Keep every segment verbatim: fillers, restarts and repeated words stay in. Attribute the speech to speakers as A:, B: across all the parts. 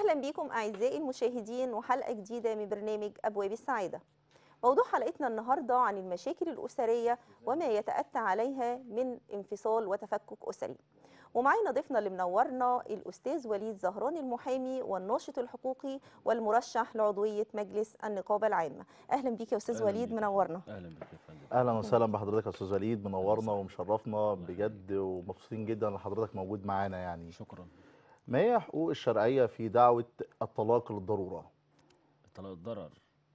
A: أهلا بكم أعزائي المشاهدين وحلقة جديدة من برنامج أبواب السعادة. موضوع حلقتنا النهاردة عن المشاكل الأسرية وما يتأتى عليها من انفصال وتفكك أسري. ومعانا ضيفنا اللي منورنا الأستاذ وليد زهران المحامي والناشط الحقوقي والمرشح لعضوية مجلس النقابة العامة. أهلا بيك يا أستاذ
B: اهلا
A: وليد،
B: بيك يا فندم.
A: منورنا.
B: اهلا بيك يا فندم.
C: اهلا وسهلا بحضرتك يا استاذ وليد،
B: أهلا
C: منورنا
B: وسهلا.
C: ومشرفنا
B: الله يخليك.
C: بجد، ومبسوطين جدا ان حضرتك موجود معانا. يعني
B: شكرا.
C: ما هي حقوق الشرعيه في دعوه الطلاق للضروره؟
B: طلاق الضرر.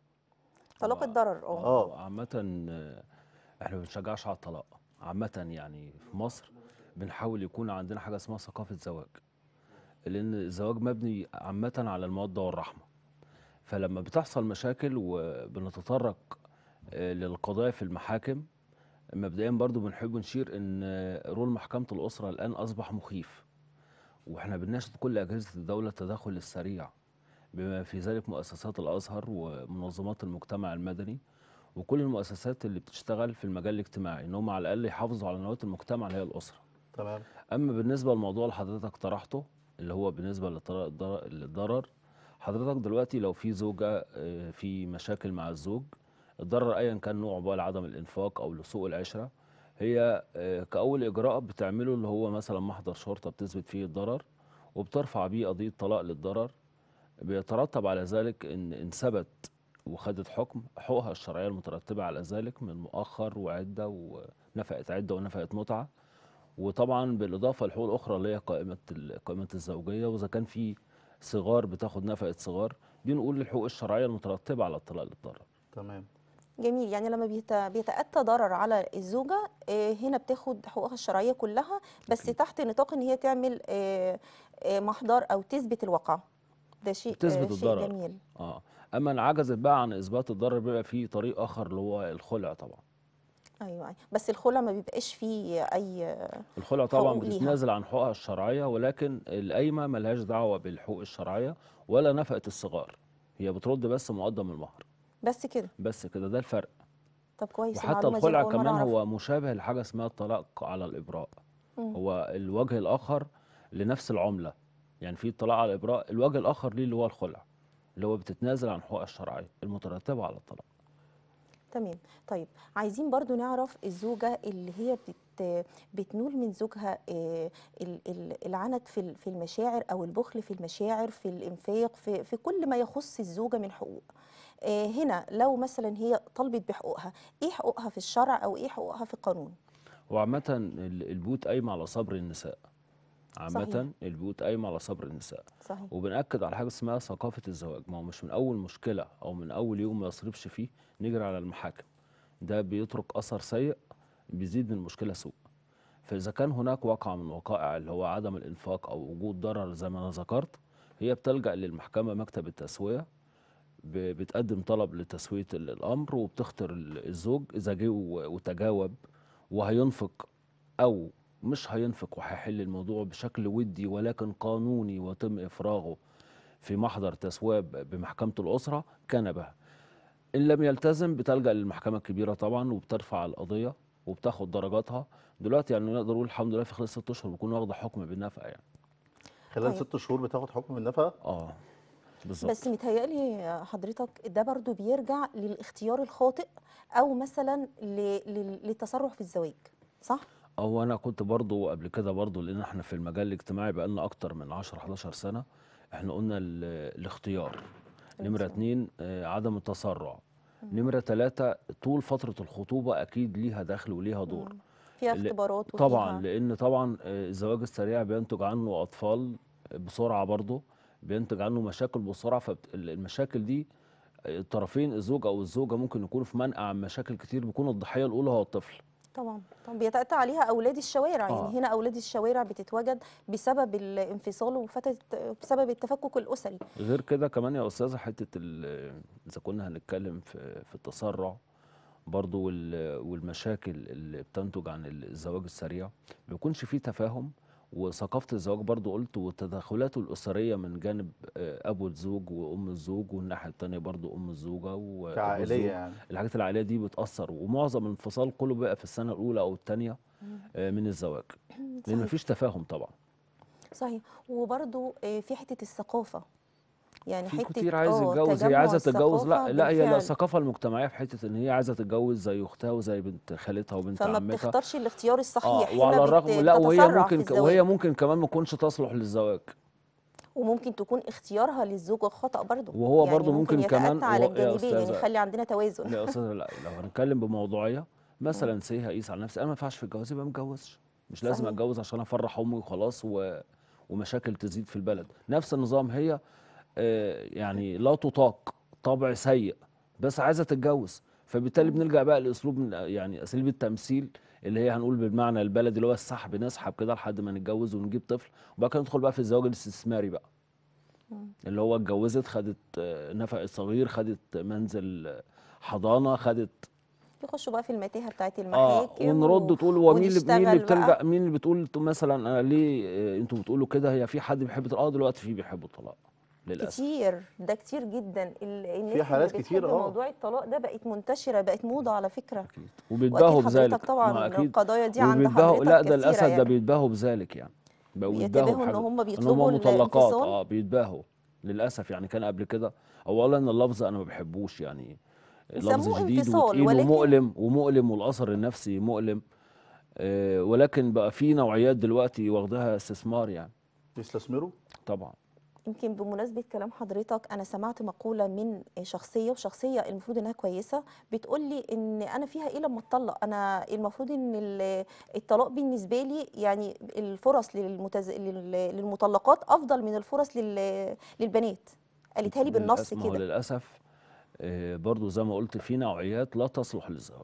A: طلاق
B: هو
A: الضرر اه
B: اه هو
C: اه
B: عامة، آه، احنا ما بنشجعش على الطلاق. عامة يعني في مصر بنحاول يكون عندنا حاجة اسمها ثقافة زواج، لأن الزواج مبني عامة على المودة والرحمة. فلما بتحصل مشاكل وبنتطرق آه، للقضايا في المحاكم، مبدئيا برضو بنحب نشير ان آه، رول محكمة الأسرة الآن أصبح مخيف، واحنا بنناشد كل أجهزة الدولة التدخل السريع، بما في ذلك مؤسسات الأزهر ومنظمات المجتمع المدني وكل المؤسسات اللي بتشتغل في المجال الاجتماعي، ان هم على الأقل يحافظوا على نواة المجتمع اللي هي الأسرة.
C: تمام.
B: أما بالنسبة للموضوع اللي حضرتك طرحته، اللي هو بالنسبة للضرر الضرر- للضرر، حضرتك دلوقتي لو في زوجة آه، في مشاكل مع الزوج، الضرر أيا كان نوعه بقى، لعدم الإنفاق أو لسوء العشرة، هي آه، كأول إجراء بتعمله اللي هو مثلا محضر شرطة بتثبت فيه الضرر، وبترفع بيه قضية طلاق للضرر. بيترتب على ذلك ان ان ثبت وخدت حكم، حقوقها الشرعيه المترتبه على ذلك من مؤخر وعده ونفقه عده ونفقه متعه، وطبعا بالاضافه للحقوق الاخرى اللي هي قائمه ال- قائمه الزوجيه، واذا كان في صغار بتاخد نفقه صغار. دي نقول الحقوق الشرعيه المترتبه على الطلاق للضرر.
C: تمام.
A: جميل. يعني لما بيت- بيتأتى ضرر على الزوجة، آه، هنا بتاخد حقوقها الشرعية كلها، بس
B: اكيد.
A: تحت نطاق ان هي تعمل آه، آه، محضر او تثبت الواقع. ده شيء آه،
B: بتثبت
A: شيء
B: الضرر.
A: جميل.
B: اه اما ان عجزت بقى عن اثبات الضرر، بيبقى في طريق اخر اللي هو الخلع طبعا.
A: ايوه أيوة. بس الخلع ما بيبقاش فيه اي آه،
B: الخلع طبعا
A: حقوق ليها.
B: بتتنازل عن حقوقها الشرعية، ولكن القايمة ملهاش دعوة بالحقوق الشرعية ولا نفقة الصغار، هي بترد بس مقدم المهر.
A: بس كده.
B: بس كده، ده الفرق.
A: طب كويس،
B: وحتى
A: المعلومة دي انا
B: الخلع
A: اول مرة
B: كمان
A: اعرفها.
B: هو مشابه لحاجة اسمها الطلاق على الإبراء،
A: مم.
B: هو الوجه الآخر لنفس العملة. يعني في الطلاق على الإبراء، الوجه الآخر ليه اللي هو الخلع، اللي هو بتتنازل عن حقوقها الشرعية المترتبة على الطلاق.
A: تمام. طيب، عايزين برضو نعرف الزوجة اللي هي بت بتنول من زوجها آه، ال- ال- العنت في ال- في المشاعر او البخل في المشاعر، في الانفاق، في في كل ما يخص الزوجة من حقوق. آه، هنا لو مثلا هي طلبت بحقوقها، ايه حقوقها في الشرع او ايه حقوقها في القانون؟
B: وعامة ال- البيوت قايمة على صبر النساء.
A: صحيح.
B: عامة البيوت قايمة على صبر النساء.
A: صحيح.
B: وبنأكد على حاجة اسمها ثقافة الزواج، ما هو مش من أول مشكلة أو من أول يوم ما يصرفش فيه نجري على المحاكم، ده بيترك أثر سيء، بيزيد من المشكلة سوء. فإذا كان هناك واقع من وقائع اللي هو عدم الإنفاق أو وجود ضرر زي ما أنا ذكرت، هي بتلجأ للمحكمة، مكتب التسوية، ب- بتقدم طلب لتسوية ال- الأمر، وبتختار ال- الزوج إذا جه و- وتجاوب وهينفق، أو مش هينفق وهيحل الموضوع بشكل ودي ولكن قانوني ويتم إفراغه في محضر تسوية ب- بمحكمة الأسرة، كان بها. إن لم يلتزم بتلجأ للمحكمة الكبيرة طبعا، وبترفع القضية وبتاخد درجاتها. دلوقتي يعني نقدر نقول الحمد لله في خلال ست أشهر بيكون واخدة حكم بالنفقة يعني.
C: خلال
A: طيب،
C: ست شهور بتاخد حكم من النفقه؟
B: اه
A: بس
B: بالظبط.
A: متهيألي حضرتك ده برضو بيرجع للاختيار الخاطئ، او مثلا ل- ل- للتسرع في الزواج، صح؟
B: أو أنا كنت برضو قبل كده برضو، لأن احنا في المجال الاجتماعي بقالنا أكتر من عشر حداشر سنة، احنا قلنا ال- الاختيار. نمرة
A: الاختيار.
B: اتنين آه، عدم التسرع.
A: مم.
B: نمرة تلاتة طول فترة الخطوبة أكيد ليها دخل وليها دور.
A: مم. فيها
B: ل-
A: اختبارات
B: طبعا
A: وفيها.
B: لأن طبعا آه، الزواج السريع بينتج عنه أطفال بسرعة، برضه بينتج عنه مشاكل بسرعة. فالمشاكل دي آه، الطرفين، الزوج أو الزوجة، ممكن يكونوا في منقع من مشاكل كتير، بيكون الضحية الأولى هو الطفل.
A: طبعا طبعا بيتأتى عليها أولاد الشوارع.
B: اه
A: يعني هنا أولاد الشوارع بتتوجد بسبب الانفصال وفترة، بسبب التفكك الأسري.
B: غير كده كمان يا أستاذة، حتة ال- إذا كنا هنتكلم في في التسرع برضو وال- والمشاكل اللي بتنتج عن الزواج السريع، ما بيكونش فيه تفاهم. وثقافة الزواج برضو قلت، والتدخلات الأسرية من جانب آه، أبو الزوج وأم الزوج، والناحية التانية برضو أم الزوجة وأبو
C: كعائليه
B: الزوج.
C: يعني.
B: الحاجات العائلية دي بتأثر، ومعظم الانفصال كله بقى في السنة الأولى أو التانية
A: مم.
B: آه، من الزواج، لأن
A: صحيح.
B: مفيش تفاهم طبعا.
A: صحيح. وبرضو آه، في حتة الثقافة. يعني
B: في
A: حته
B: كتير عايز
A: اه
B: يتجوز، هي
A: تجمع
B: عايزه تتجوز،
A: الثقافه
B: لا لا هي
A: بالفعل،
B: الثقافه المجتمعيه في حته ان هي عايزه تتجوز زي اختها وزي بنت خالتها وبنت
A: فما
B: عمتها.
A: بتختارش الاختيار
B: اه
A: الصحيح، هنا
B: وعلى
A: بت...
B: الرغم لا وهي
A: بتتسرع في
B: ممكن ك- وهي
A: الزواج،
B: ممكن كمان ما تكونش تصلح للزواج،
A: وممكن تكون اختيارها للزوجة خطأ برضو،
B: وهو
A: يعني
B: برضو
A: ممكن
B: ممكن كمان
A: يتأتى على
B: وهو يا
A: الجانبين، يعني
B: استاذه
A: يخلي عندنا توازن.
B: لا يا استاذه لا لو هنتكلم بموضوعيه
A: مم.
B: مثلا سي هقيس على نفسي، انا ما ينفعش في الجواز يبقى ما اتجوزش، مش لازم
A: صحيح.
B: اتجوز عشان افرح امي وخلاص و... ومشاكل تزيد في البلد. نفس النظام هي آه، يعني لا تطاق، طبع سيء، بس عايزه تتجوز، فبالتالي
A: مم.
B: بنلجأ بقى لاسلوب من يعني اساليب التمثيل اللي هي هنقول بالمعنى البلدي اللي هو السحب، نسحب كده لحد ما نتجوز ونجيب طفل، وبعد كده ندخل بقى في الزواج الاستثماري بقى،
A: مم.
B: اللي هو اتجوزت خدت آه، نفق صغير، خدت منزل آه، حضانه، خدت
A: يخشوا بقى في المتاهة بتاعت
B: اه
A: المحاكم و...
B: ونرد تقول هو مين اللي مين اللي
A: ونشتغل بقى
B: بتلجأ، مين اللي بتقول ت- مثلا انا ليه آه، انتوا بتقولوا كده، هي في حد بيحب الطلاق؟ اه دلوقتي في بيحبوا الطلاق للاسف.
A: كتير، ده كتير جدا، ال...
C: في
A: الناس اللي
C: حالات كتير
A: بتحب
C: اه.
A: موضوع الطلاق ده بقت منتشرة، بقت موضة على فكرة.
B: اكيد
A: واكيد
B: وبيتباهوا
A: حضرتك
B: بذلك،
A: طبعا
B: ما اكيد
A: القضايا دي عند
B: وبيتباهوا،
A: حضرتك
B: لا ده
A: كثيرة
B: للاسف ده
A: يعني،
B: بيتباهوا بذلك يعني، بقوا يتباهوا
A: بيتباهوا ان
B: بحاجه
A: هم
B: ان
A: بيطلبوا
B: هم مطلقات،
A: الانفصال.
B: اه بيتباهوا للاسف يعني. كان قبل كده اولا اللفظ انا ما بحبوش يعني، لفظ
A: يسموه
B: جديد
A: انفصال
B: وتقيل
A: ولكن
B: ومؤلم ومؤلم والاثر النفسي مؤلم. آه ولكن بقى في نوعيات دلوقتي واخدها استثمار يعني.
C: يستثمروا.
B: طبعا.
A: يمكن بمناسبة كلام حضرتك أنا سمعت مقولة من شخصية، وشخصية المفروض إنها كويسة، بتقول لي إن أنا فيها إيه لما أتطلق، أنا المفروض إن ال- الطلاق بالنسبة لي يعني الفرص للمتز... لل- للمطلقات أفضل من الفرص لل... للبنات، قالتها لي بالنص
B: للاسف ما هو
A: كده.
B: للاسف آه برضو زي ما قلت في نوعيات لا تصلح للزواج،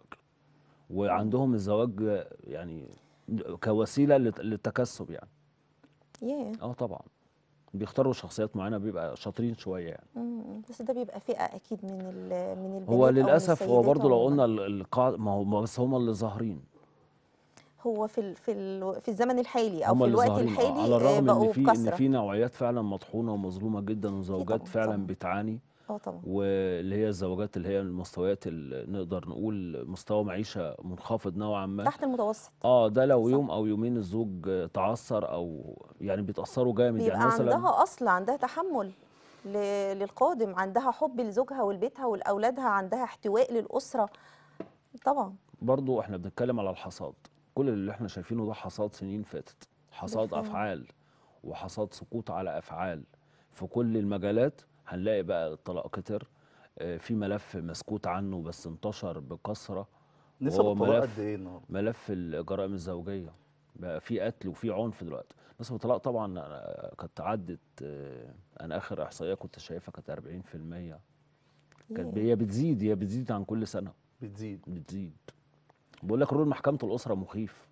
A: مم.
B: وعندهم الزواج آه، يعني كوسيله للت- للتكسب يعني.
A: ياه.
B: اه طبعا بيختاروا شخصيات معينه بيبقى شاطرين شويه يعني.
A: مم. بس ده بيبقى فئة أكيد من ال... من
B: هو
A: البنات أو من
B: للاسف هو
A: السيدات
B: برضو لو
A: عموما.
B: قلنا القاعده، ما هو ما بس هم اللي ظاهرين،
A: هو في ال... في ال... في الزمن الحالي أو
B: هم
A: في
B: اللي
A: الوقت
B: ظاهرين اه،
A: الحالي
B: على
A: آه،
B: الرغم ان
A: بقوا
B: في ان
A: بكثرة.
B: في نوعيات فعلا مطحونه ومظلومه جدا
A: في
B: وزوجات
A: طبعا
B: فعلا
A: طبعا.
B: بتعاني،
A: اه طبعا.
B: واللي هي الزوجات اللي هي المستويات اللي نقدر نقول مستوى معيشه منخفض نوعا ما.
A: تحت المتوسط.
B: اه ده لو
A: صح.
B: يوم او يومين الزوج تعثر او يعني بيتاثروا جامد يعني
A: بيبقى
B: مثلا.
A: عندها أصل، عندها تحمل ل- للقادم، عندها حب لزوجها ولبيتها ولأولادها، عندها احتواء للأسرة. طبعا.
B: برضو احنا بنتكلم على الحصاد، كل اللي احنا شايفينه ده حصاد سنين فاتت، حصاد
A: بالفعل.
B: افعال وحصاد سقوط على افعال في كل المجالات. هنلاقي بقى الطلاق كتر، آه، في ملف مسكوت عنه بس انتشر بكثرة،
C: نسب
B: وهو
C: الطلاق قد
B: ملف
C: ايه النهارده؟
B: ملف الجرائم الزوجية. بقى في قتل وفي عنف دلوقتي. نسبة الطلاق طبعا آه، كانت عدت آه، انا اخر احصائية كنت شايفها كانت أربعين في المية. كانت
A: ياه.
B: هي بتزيد هي بتزيد عن كل سنة،
C: بتزيد.
B: بتزيد. بقول لك رول محكمة الأسرة مخيف.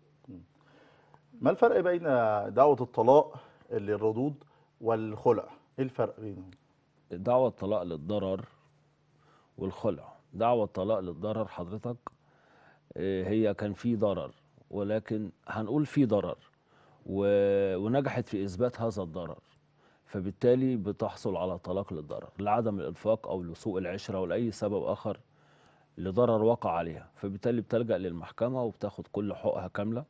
C: ما الفرق بين دعوة الطلاق للردود والخلع؟ ايه الفرق بينهم؟
B: دعوى الطلاق للضرر والخلع، دعوى الطلاق للضرر حضرتك آه، هي كان في ضرر، ولكن هنقول في ضرر و- ونجحت في إثبات هذا الضرر، فبالتالي بتحصل على طلاق للضرر لعدم الإنفاق أو لسوء العشرة أو لأي سبب آخر لضرر وقع عليها، فبالتالي بتلجأ للمحكمة وبتاخد كل حقوقها كاملة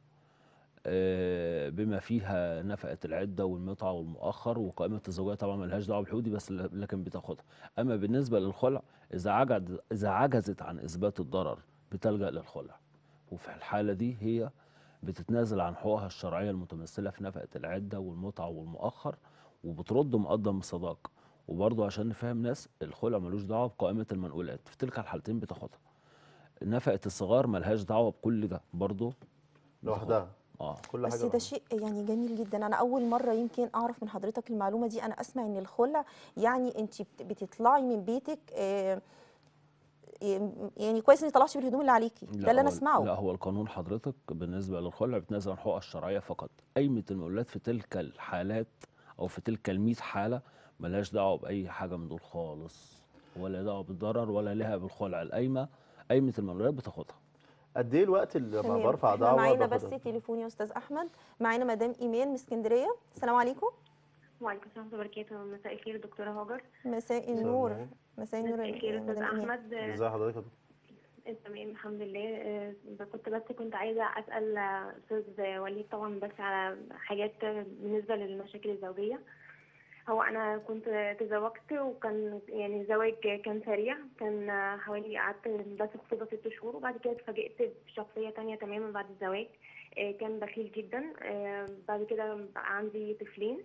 B: آه، بما فيها نفقة العدة والمتعة والمؤخر، وقائمة الزوجية طبعا ملهاش دعوة بالحقوق دي بس ل- لكن بتاخدها. أما بالنسبة للخلع إذا عجز إذا عجزت عن إثبات الضرر بتلجأ للخلع، وفي الحالة دي هي بتتنازل عن حقوقها الشرعية المتمثلة في نفقة العدة والمتعة والمؤخر، وبترد مقدم الصداق. وبرضه عشان نفهم ناس، الخلع ملوش دعوة بقائمة المنقولات، في تلك الحالتين بتاخدها. نفقة الصغار ملهاش دعوة بكل ده برضه بتاخدها.
C: لوحدها.
B: اه
C: كل حاجة
A: بس ده
C: لوحدها.
A: شيء يعني جميل جدا، انا اول مره يمكن اعرف من حضرتك المعلومه دي. انا اسمع ان الخلع يعني انت بت- بتطلعي من بيتك، آه، يعني كويس اني طلعتي بالهدوم اللي عليكي، ده
B: لا
A: اللي انا
B: هو
A: اسمعه.
B: لا هو القانون حضرتك بالنسبة للخلع بتنازل عن حقوقها الشرعية فقط. قايمة المقولات في تلك الحالات أو في تلك الميت حالة ملهاش دعوة بأي حاجة من دول خالص، ولا دعوة بالضرر ولا لها بالخلع. القايمة قايمة المقولات بتاخدها.
C: قد ايه الوقت اللي لما
A: تمام،
C: برفع
A: احنا
C: دعوة
A: معانا بس
C: باخدها؟
A: تليفون يا استاذ احمد. معانا مدام ايمان من اسكندريه. السلام عليكم.
D: وعليكم السلام ورحمة الله وبركاته. مساء الخير دكتورة هاجر.
A: مساء
C: مساء
A: النور.
C: النور.
A: مساء النور
D: مساء الخير
A: يا
D: أستاذ
A: مدام ايمان.
D: أحمد. آه،
C: ازي حضرتك يا دكتور؟
D: تمام الحمد لله. آه، كنت بس كنت عايزة أسأل آه، أستاذ وليد طبعا بس على حاجات بالنسبة للمشاكل الزوجية. هو انا كنت تزوجت، وكان يعني الزواج كان سريع، كان حوالي قعدت بس في خطوبه ست شهور، وبعد كده اتفاجئت بشخصيه تانية تماما بعد الزواج. آه، كان بخيل جدا. آه، بعد كده بقى عندي طفلين،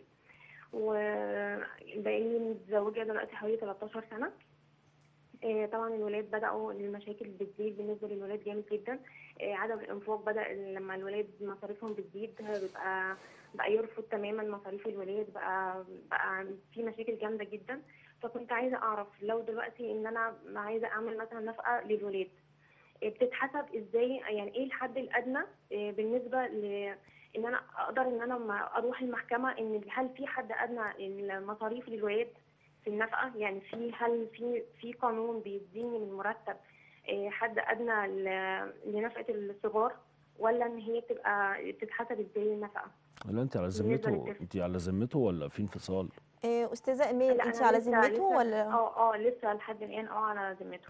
D: وبقيني متزوجه دلوقتي حوالي تلتاشر سنه. آه، طبعا الولاد بدأوا المشاكل بتزيد بالنسبة للولاد جامد جدا. آه، عدم الإنفاق بدأ لما الولاد مصاريفهم بتزيد، بيبقى بقى يرفض تماما مصاريف الولاد، بقى بقى في مشاكل جامدة جدا. فكنت عايزة أعرف لو دلوقتي إن أنا عايزة أعمل مثلا نفقة للولاد، آه، بتتحسب إزاي؟ يعني إيه الحد الأدنى آه، بالنسبة ل إن أنا أقدر إن أنا ما أروح المحكمة، إن هل في حد أدنى المصاريف للولاد في النفقة؟ يعني في هل في في قانون بيديني من مرتب آه، حد أدنى ل- لنفقة الصغار، ولا إن هي بتبقى بتتحسب إزاي النفقة
B: ولا انت على
D: بالنسبة
B: ذمته؟
D: للطفل؟
B: انت على ذمته ولا في انفصال؟
A: آه، أستاذة إيمان،
D: لا
A: أنت
D: أنا
A: على
D: لسه
A: ذمته
D: لسه
A: ولا؟
D: اه اه لسه لحد الآن اه على ذمته.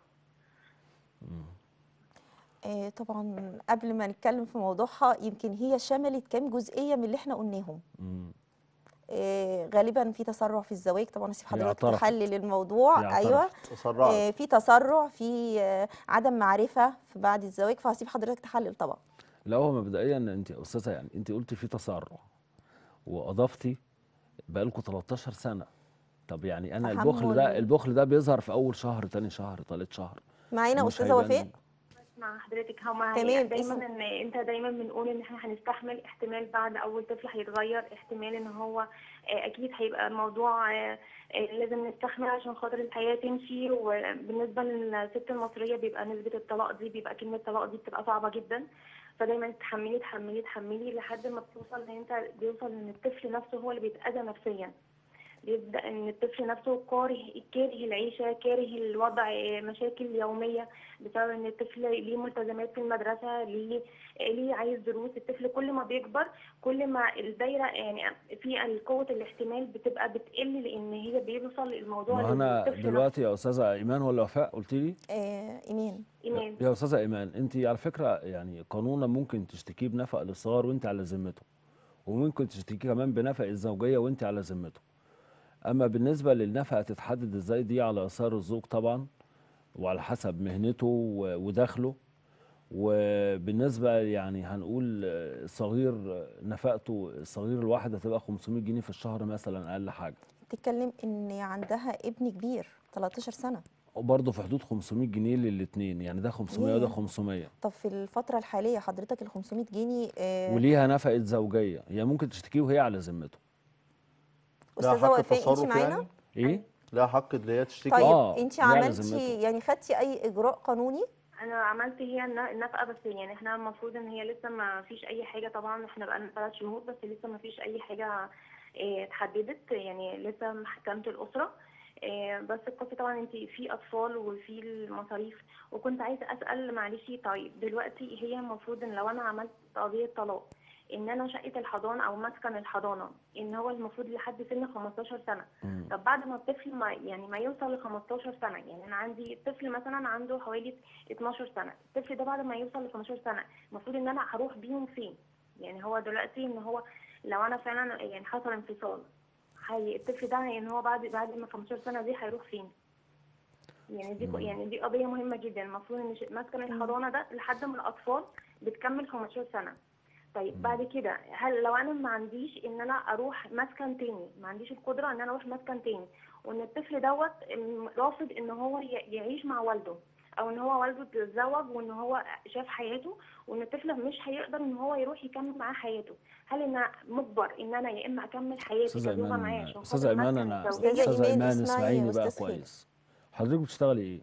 A: آه، طبعا قبل ما نتكلم في موضوعها، يمكن هي شملت كام جزئية من اللي احنا قلناهم.
B: مم.
A: آه، غالبا في تسرع في الزواج، طبعا اسيب
B: هي
A: حضرتك
B: اعترفت
A: تحلل الموضوع.
B: هي
A: ايوه.
B: اعترفت
C: تسرعت.
A: آه، في تسرع، في آه، عدم معرفة في بعد الزواج، فهسيب حضرتك تحلل طبعا.
B: لا، هو مبدئيا انت يا استاذه يعني انت قلتي في تسرع واضفتي بقالكم تلتاشر سنه. طب يعني انا البخل ده
A: تحمل.
B: البخل ده بيظهر في اول شهر، تاني شهر، تالت شهر،
A: معانا
B: ومش
A: أستاذة وفاء.
B: هيبان.
D: مع حضرتك، هما هي
A: تمام.
D: دايما
A: اسم.
D: ان انت دايما بنقول ان احنا هنستحمل، احتمال بعد اول طفل هيتغير، احتمال ان هو آه، اكيد هيبقى الموضوع آه، آه، لازم نستحمل عشان خاطر الحياة تمشي. وبالنسبة للست المصرية بيبقى نسبة الطلاق دي، بيبقى كلمة طلاق دي بتبقى صعبة جدا. فدايما تحملي تحملي تحملي لحد ما بتوصل ان انت بيوصل ان الطفل نفسه هو اللي بيتأذى نفسيا. بيبدأ إن الطفل نفسه كاره كاره العيشة، كاره الوضع، مشاكل يومية بسبب إن الطفل ليه ملتزمات في المدرسة، ليه ليه عايز دروس. الطفل كل ما بيكبر كل ما الدايرة يعني في قوة الاحتمال بتبقى بتقل، لأن هي بيوصل الموضوع
B: ما انا
D: للطفل نفسه.
B: دلوقتي يا استاذه ايمان ولا وفاء قلت لي؟
A: آه، إيمان.
B: يا
D: إيمان.
B: يا استاذه ايمان، انت على فكره يعني قانونا ممكن تشتكيه بنفقه للصغار وانت على ذمته، وممكن تشتكيه كمان بنفقه الزوجيه وانت على ذمته. اما بالنسبه للنفقه تتحدد ازاي، دي على اثار الزوج طبعا، وعلى حسب مهنته و- ودخله. وبالنسبه يعني هنقول آه، الصغير، آه، نفقته الصغير الواحد هتبقى خمسمائة جنيه في الشهر مثلا اقل حاجه،
A: بتتكلم إن عندها ابن كبير تلتاشر سنة.
B: وبرضه في حدود خمسمائة جنيه للاثنين، يعني ده خمسمائة وده
A: ياه.
B: خمسمائة.
A: طب في الفترة الحالية حضرتك ال خمسمائة جنيه آه،
B: وليها نفقه زوجيه، هي ممكن تشتكيه وهي على ذمته.
C: لها
A: أستاذة
C: حق
A: وفاء أنت
C: التصرف
A: معانا؟
C: يعني؟
B: ايه؟
C: لها حق اللي هي تشتكي؟
A: طيب
B: اه،
A: انت
B: وهي على
A: عملتي
B: ذمته.
A: يعني خدتي اي اجراء قانوني؟
D: انا عملت هي الن- النفقه، بس يعني احنا المفروض ان هي لسه ما فيش اي حاجه. طبعا احنا بقالنا ثلاث شهور بس لسه ما فيش اي حاجه اه، اتحددت، يعني لسه محكمه الاسره. اه، بس القصه طبعا انت في اطفال وفي المصاريف. وكنت عايزه اسال معلش، طيب دلوقتي هي المفروض ان لو انا عملت قضيه طلاق، ان انا شقه الحضانه او مسكن الحضانه ان هو المفروض لحد سن خمستاشر سنه.
B: مم.
D: طب بعد ما الطفل ما يعني ما يوصل ل خمستاشر سنه، يعني انا عندي طفل مثلا عنده حوالي اتناشر سنه، الطفل ده بعد ما يوصل ل خمستاشر سنه المفروض ان انا هروح بيهم فين؟ يعني هو دلوقتي ان هو لو انا فعلا يعني حصل انفصال، هي الطفل ده ان هو بعد بعد ما خمستاشر سنه دي هيروح فين؟ يعني دي يعني دي قضيه مهمه جدا. المفروض ان ش- مسكن الحضانه ده لحد ما الاطفال بتكمل خمستاشر سنه. طيب بعد كده هل لو انا ما عنديش ان انا اروح مسكن تاني، ما عنديش القدره ان انا اروح مسكن تاني، وان الطفل دوت م- رافض ان هو ي- يعيش مع والده، او ان هو والده اتزوج وان هو شاف حياته، وان الطفل مش هيقدر ان هو يروح يكمل معاه حياته، هل انا مجبر ان انا يا اما اكمل حياتي
B: استاذه
D: كزوجه معاه
B: ايمان
D: عشان
B: استاذه
D: خاطر
B: ايمان
D: مسكن
B: انا
A: استاذة
D: الزوجيه؟
B: استاذه
A: ايمان
B: ايمان
A: اسمعي
B: اسمعيني بقى
A: استاذ خالد.
B: كويس. حضرتك بتشتغلي ايه؟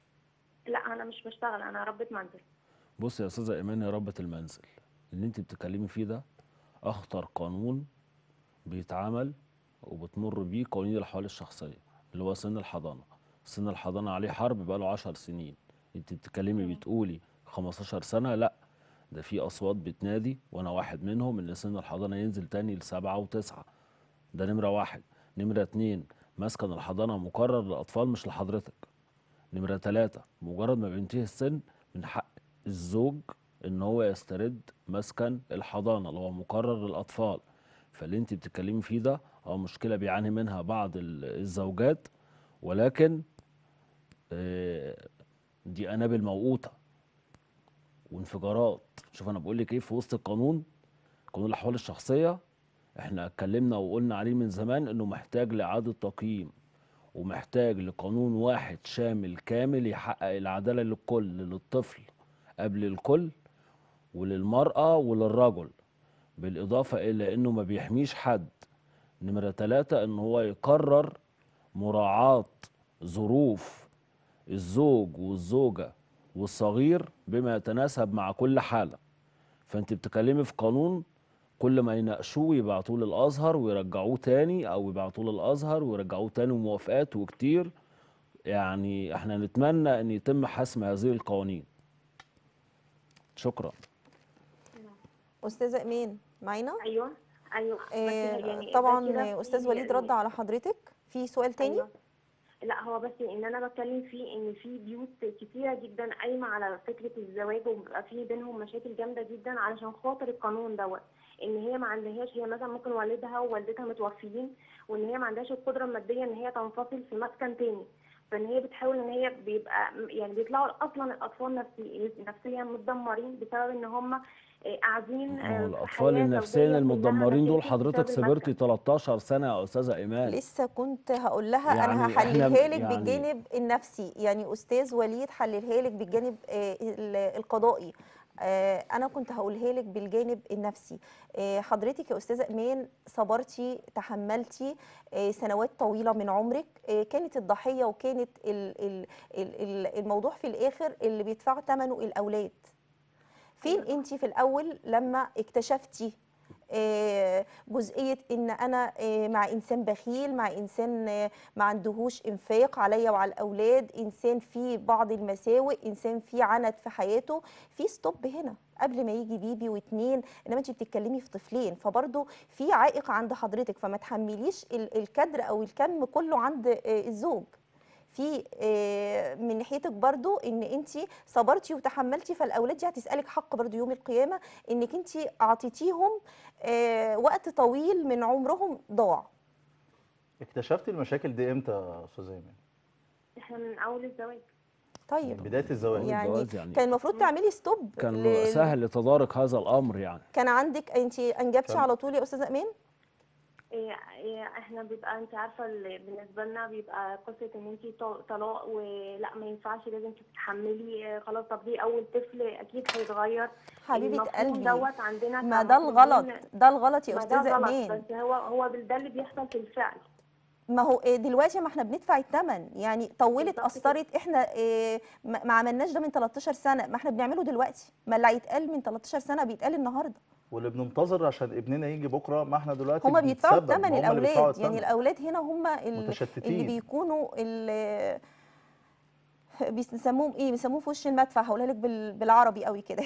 D: لا انا مش بشتغل، انا ربة منزل.
B: بص يا استاذه ايمان يا ربة المنزل، اللي انت بتتكلمي فيه ده اخطر قانون بيتعمل وبتمر بيه قوانين الاحوال الشخصيه، اللي هو سن الحضانه. سن الحضانه عليه حرب بقاله عشر سنين. انت بتتكلمي بتقولي خمستاشر سنه، لا، ده في اصوات بتنادي وانا واحد منهم ان سن الحضانه ينزل تاني لسبعه وتسعه. ده نمره واحد. نمره اتنين، مسكن الحضانه مقرر للاطفال مش لحضرتك. نمرة ثلاثة، مجرد ما بينتهي السن من حق الزوج ان هو يسترد مسكن الحضانة اللي هو مقرر للأطفال. فاللي انت بتتكلمي فيه ده اه مشكله بيعاني منها بعض ال- الزوجات، ولكن آه، دي انابل موقوته وانفجارات. شوف انا بقول لك ايه، في وسط القانون، قانون الاحوال الشخصيه، احنا اتكلمنا وقلنا عليه من زمان انه محتاج لاعاده تقييم، ومحتاج لقانون واحد شامل كامل يحقق العداله للكل، للطفل قبل الكل، وللمراه وللرجل، بالاضافه الى انه ما بيحميش حد. نمره ثلاثة ان هو يقرر مراعاه ظروف الزوج والزوجه والصغير بما يتناسب مع كل حاله. فانت بتتكلمي في قانون كل ما يناقشوه يبعتوه للازهر ويرجعوه تاني، او يبعتوه للازهر ويرجعوه تاني، وموافقات وكتير. يعني احنا نتمنى ان يتم حسم هذه القوانين. شكرا.
A: استاذه ايمان معانا؟
D: ايوه ايوه بس
A: آه،
D: يعني ده
A: طبعا
D: كده
A: آه،
D: في
A: استاذ وليد رد
D: يعني
A: على حضرتك. في سؤال تاني؟
D: ايوه. لا هو بس ان انا بتكلم فيه ان في بيوت كتيره جدا قايمه على فكره الزواج، وبيبقى في بينهم مشاكل جامده جدا علشان خاطر القانون دوت، ان هي ما عندهاش، هي مثلا ممكن والدها ووالدتها متوفيين، وان هي ما عندهاش القدره الماديه ان هي تنفصل في مسكن تاني، فان هي بتحاول ان هي بيبقى يعني بيطلعوا اصلا الاطفال نفسي نفسيا متدمرين بسبب ان هم قاعدين
B: ما هو
D: في
B: الاطفال
D: حياه
B: النفسيين
D: زوجيه كلها
B: المتدمرين دول
D: مشاكل
B: حضرتك
D: بسبب
B: صبرتي
D: المسكن.
B: تلتاشر سنه يا استاذه ايمان.
A: لسه كنت هقول لها انا
B: يعني احنا م-
A: هحللها لك
B: يعني
A: بالجانب النفسي، يعني استاذ وليد حللها لك بالجانب آه، ال- القضائي. آه، انا كنت هقولها لك بالجانب النفسي. آه، حضرتك يا استاذه ايمان صبرتي، تحملتي آه، سنوات طويله من عمرك. آه، كانت الضحيه وكانت ال- ال- ال- ال- الموضوع في الاخر اللي بيدفعوا ثمنه الاولاد. فين
D: ايوه
A: انت في الاول لما اكتشفتي آه، جزئيه ان انا آه، مع انسان بخيل، مع انسان آه، ما عندهوش انفاق عليا وعلى الاولاد، انسان فيه بعض المساوئ، انسان فيه عنت في حياته؟ في ستوب هنا قبل ما يجي بيبي واتنين، انما انت بتتكلمي في طفلين، فبرضه في عائق عند حضرتك، فما تحمليش ال- الكدر او الكم كله عند آه، الزوج. في آه، من ناحيتك برضو ان انت صبرتي وتحملتي، فالاولاد دي هتسالك حق برضو يوم القيامه، انك انت اعطيتيهم آه، وقت طويل من عمرهم ضاع.
C: اكتشفتي المشاكل دي امتى يا استاذه ايمان؟
D: احنا من اول الزواج.
C: من
A: طيب،
C: بدايه الزواج.
B: اول
A: يعني
B: الجواز يعني
A: كان المفروض
D: مم.
A: تعملي ستوب.
B: كان سهل لتدارك هذا الامر يعني.
A: كان عندك انت انجبتي
C: كان
A: على طول يا استاذه ايمان؟
D: إيه إيه احنا بيبقى انت عارفه ال- بالنسبه لنا بيبقى قصه ان انت طلاق ولا ما ينفعش، لازم تتحملي. إيه خلاص، طب دي اول طفل اكيد هيتغير
A: حبيبه
D: المفهوم
A: قلبي،
D: دوت عندنا
A: ما ده الغلط،
D: كمصريين.
A: ده الغلط يا
D: ما ده
A: استاذه
D: غلط،
A: ايمان.
D: بس هو هو ده اللي بيحصل في الفعل.
A: ما هو إيه دلوقتي، ما احنا بندفع الثمن، يعني طولت
D: بالظبط كده.
A: قصرت، احنا إيه ما ما عملناش ده من تلتاشر سنه، ما احنا بنعمله دلوقتي، ما اللي هيتقال من تلتاشر سنه بيتقال النهارده.
C: واللي بننتظر عشان ابننا يجي بكره، ما احنا دلوقتي
A: هما بيدفعوا
C: بنتسبب،
A: الثمن
C: ما هم اللي بيدفعوا
A: الاولاد، يعني
C: الثمن.
A: الاولاد هنا هما ال- اللي
C: متشتتين.
A: بيكونوا ال- بيسموهم ايه، بيسموه في وش المدفع، هقولها لك بال- بالعربي قوي كده.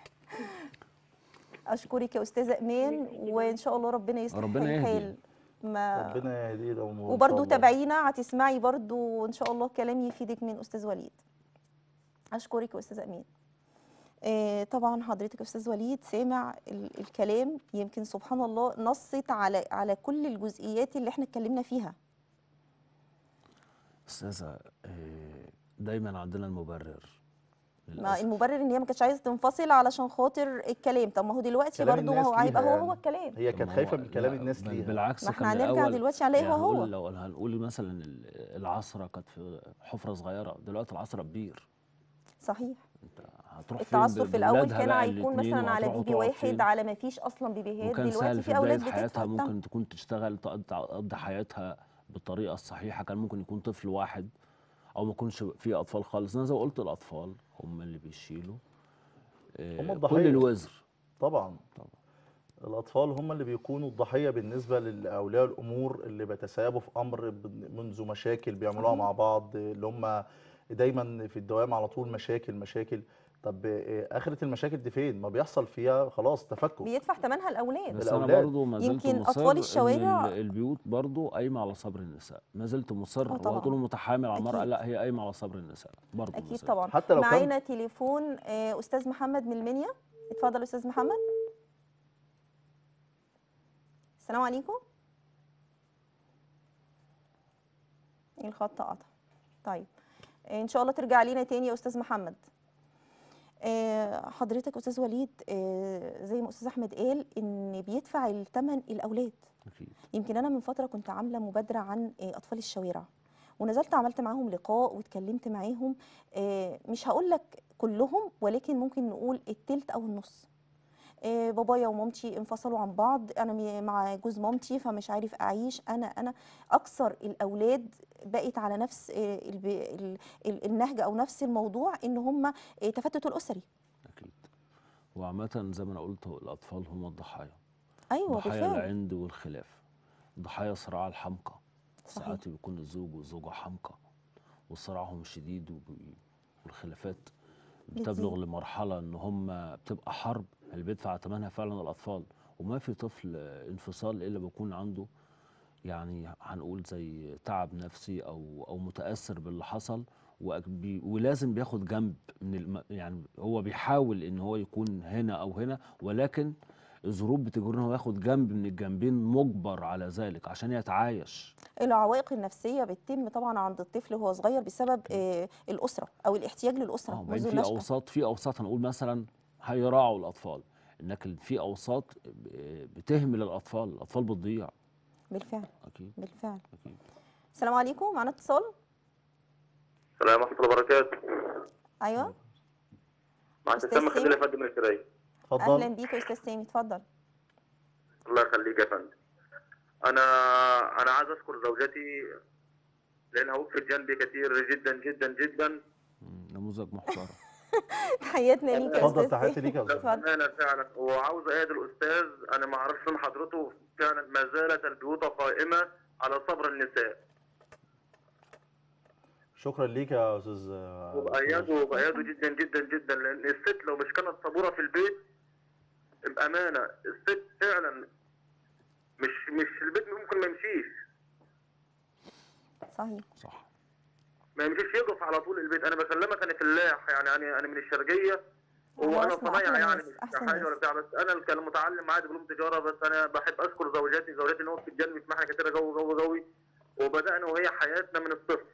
A: اشكرك يا استاذه ايمان،
D: ميرسي جدا.
A: وان شاء الله ربنا يصلح
B: ربنا يهدي.
A: الحال. ما
C: ربنا يهدينا ان شاء
A: وبرضو
C: الله.
A: تابعينا، هتسمعي برضو ان شاء الله كلام يفيدك من استاذ وليد. اشكرك يا استاذه امين. آه طبعا حضرتك يا استاذ وليد سامع ال- الكلام، يمكن سبحان الله نصت على على كل الجزئيات اللي احنا اتكلمنا فيها.
B: استاذه آه، دايما عندنا المبرر
A: ما
B: للاسف.
A: المبرر ان هي ما كانتش عايزه تنفصل علشان خاطر الكلام، طب ما هو دلوقتي
C: كلام
A: برضو ما هو
C: الناس
A: هيبقى
C: ليها
A: هو
C: يعني.
A: هو الكلام.
C: هي
B: طب
C: كانت
B: ما
C: خايفه
B: هو
C: من كلام
B: لا،
C: الناس
B: بل
C: ليها.
B: بالعكس
A: ما احنا
B: كان
A: هنرجع
B: الاول.
A: دلوقتي عليه
B: يعني
A: هو
B: هنقول
A: هو.
B: لو هنقول مثلا ال- العصره كانت في حفره صغيره، دلوقتي العصره كبير.
A: صحيح.
B: انت هتروح فين ب-
A: التعثر في الاول
B: بولادها
A: كان
B: بقى
A: هيكون
B: الاتنين،
A: مثلا على
B: وهتروحوا
A: بيبي
B: تقعد
A: واحد،
B: فين؟
A: على ما فيش اصلا بيبيهات،
B: وكان
A: دلوقتي
B: سهل في
A: في اولاد
B: بداية
A: بتدفع
B: حياتها
A: الثمن.
B: ممكن تكون تشتغل تقضي تقضي حياتها بالطريقة الصحيحة. كان ممكن يكون طفل واحد أو ما يكونش في أطفال خالص. أنا زي ما قلت الأطفال هم اللي بيشيلوا
C: هم
B: آه، كل
C: الضحيه.
B: الوزر.
C: طبعا.
B: طبعا.
C: الأطفال هم اللي بيكونوا الضحية بالنسبة لأولياء الأمور اللي بيتسابوا في أمر بن- منذ مشاكل بيعملوها
A: صحيح.
C: مع بعض، اللي هم دايما في الدوام على طول مشاكل مشاكل. طب إيه آخرة المشاكل دي فين؟ ما بيحصل فيها خلاص تفكك.
A: بيدفع ثمنها الاولاد.
B: بس أنا
C: الأولاد.
B: برضو ما زلت
A: يمكن
B: مصر
A: اطفال
B: إن ال-
A: الشوارع.
B: البيوت برضو قايمة على صبر النساء. ما زلت مصر.
A: اه طبعا.
B: وهتقولوا متحامل على المرأة،
A: اكيد.
B: لا، هي قايمة على صبر النساء برضو. ما
A: اكيد
B: زلت.
A: طبعا.
C: حتى لو كان
A: معانا تليفون آه، استاذ محمد من المنيا. اتفضل استاذ محمد. السلام عليكم. الخط قطع. طيب ان شاء الله ترجع لينا تاني يا استاذ محمد. آه، حضرتك استاذ وليد، آه، زي ما استاذ احمد قال ان بيدفع الثمن الاولاد.
B: اكيد.
A: يمكن انا من فتره كنت عامله مبادره عن آه، اطفال الشوارع، ونزلت عملت معاهم لقاء واتكلمت معاهم. آه، مش هقول لك كلهم، ولكن ممكن نقول التلت او النص. آه، بابايا ومامتي انفصلوا عن بعض، انا م- مع جوز مامتي فمش عارف اعيش، انا انا اكثر الاولاد بقت على نفس آه، الب- ال- ال- النهج او نفس الموضوع، ان هم آه، تفتت الاسري.
B: اكيد. وعامة زي ما انا قلت، الاطفال هم الضحايا.
A: ايوه
B: ضحايا
A: بالفعل.
B: العند والخلاف، ضحايا صراع الحمقى.
A: صحيح.
B: ساعات بيكون الزوج والزوجة حمقى وصراعهم شديد، وب- والخلافات بتبلغ
A: بتزيد.
B: لمرحلة ان هم بتبقى حرب اللي بيدفع ثمنها فعلا الاطفال. وما في طفل انفصال الا بيكون عنده يعني هنقول زي تعب نفسي او او متاثر باللي حصل، وبي- ولازم بياخد جنب من الم يعني هو بيحاول ان هو يكون هنا او هنا، ولكن الظروف بتجبره ان هو ياخد جنب من الجنبين، مجبر على ذلك عشان يتعايش.
A: العوائق النفسيه بتتم طبعا عند الطفل وهو صغير بسبب آه، الاسره او الاحتياج للاسره
B: اه بعدين
A: منذ
B: في
A: النشأة.
B: اوساط في اوساط هنقول مثلا هيراعوا الاطفال، لكن في اوساط بتهمل الاطفال، الاطفال بتضيع.
A: بالفعل.
B: اكيد.
A: بالفعل.
B: اكيد.
A: السلام عليكم، معنا اتصال.
E: السلام ورحمة الله وبركاته.
A: ايوه
E: معك
A: استاذ
E: سامي خليل
A: سامي.
E: يا فندم من الشرايين.
A: اهلا
C: اتفضل.
A: بيك يا استاذ سامي، اتفضل.
E: الله يخليك يا فندم. أنا أنا عايز أشكر زوجتي لأنها وقفت جنبي كثير جدا جدا جدا.
B: مم، نموذج محترم.
A: تحياتنا ليك يا
C: اتفضل،
A: استاذ
C: تحياتي
A: سامي.
C: ليك يا استاذ.
A: اتفضل.
E: أمانة فعلا، وعاوز أيد الأستاذ، أنا ما أعرفش من حضرته، فعلا ما زالت البيوت قائمة على صبر النساء.
C: شكرا ليك يا استاذ.
E: وبأيده وبأيده جدا جدا جدا، لأن الست لو مش كانت صبورة في البيت، بأمانة الست فعلا مش مش البيت ممكن ما يمشيش.
A: صحيح.
B: صح.
E: ما يمشيش، يقف على طول البيت. انا بكلمك انا فلاح، يعني انا انا من الشرقيه،
A: الله
E: وانا
A: يسمع،
E: صنايعي
A: احلى
E: يعني
A: ناس،
E: مش
A: احسن
E: حاجه ولا
A: ناس.
E: بتاع، بس انا كان متعلم معايا دبلوم تجاره، بس انا بحب اشكر زوجاتي زوجاتي اللي هو في الجنب بتسمعنا كتير قوي قوي قوي، وبدانا وهي حياتنا من الصفر.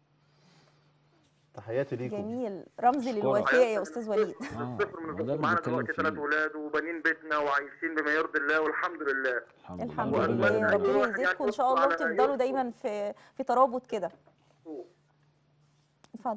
C: تحياتي ليكم.
A: جميل، رمز
B: أشكرك.
A: للوفاء
E: حياتنا
A: يا
E: من
A: استاذ
E: الصفر،
A: وليد.
E: من
B: اه
E: الصفر من
B: ما ده
E: الصفر.
B: اللي
E: معانا
B: بنتكلم
E: دلوقتي ثلاث
B: فيه.
E: اولاد وبنين بيتنا وعايشين بما يرضي الله والحمد لله.
B: الحمد لله.
A: الحمد
B: ربنا
A: لله،
E: وأتمنى
B: يديمها.
E: أي
A: ربنا
E: واحد يعني
A: يزيدكم ان
E: يبص
A: شاء الله،
E: على
A: وتفضلوا
E: يبص.
A: دايما في في ترابط كده. اتفضل.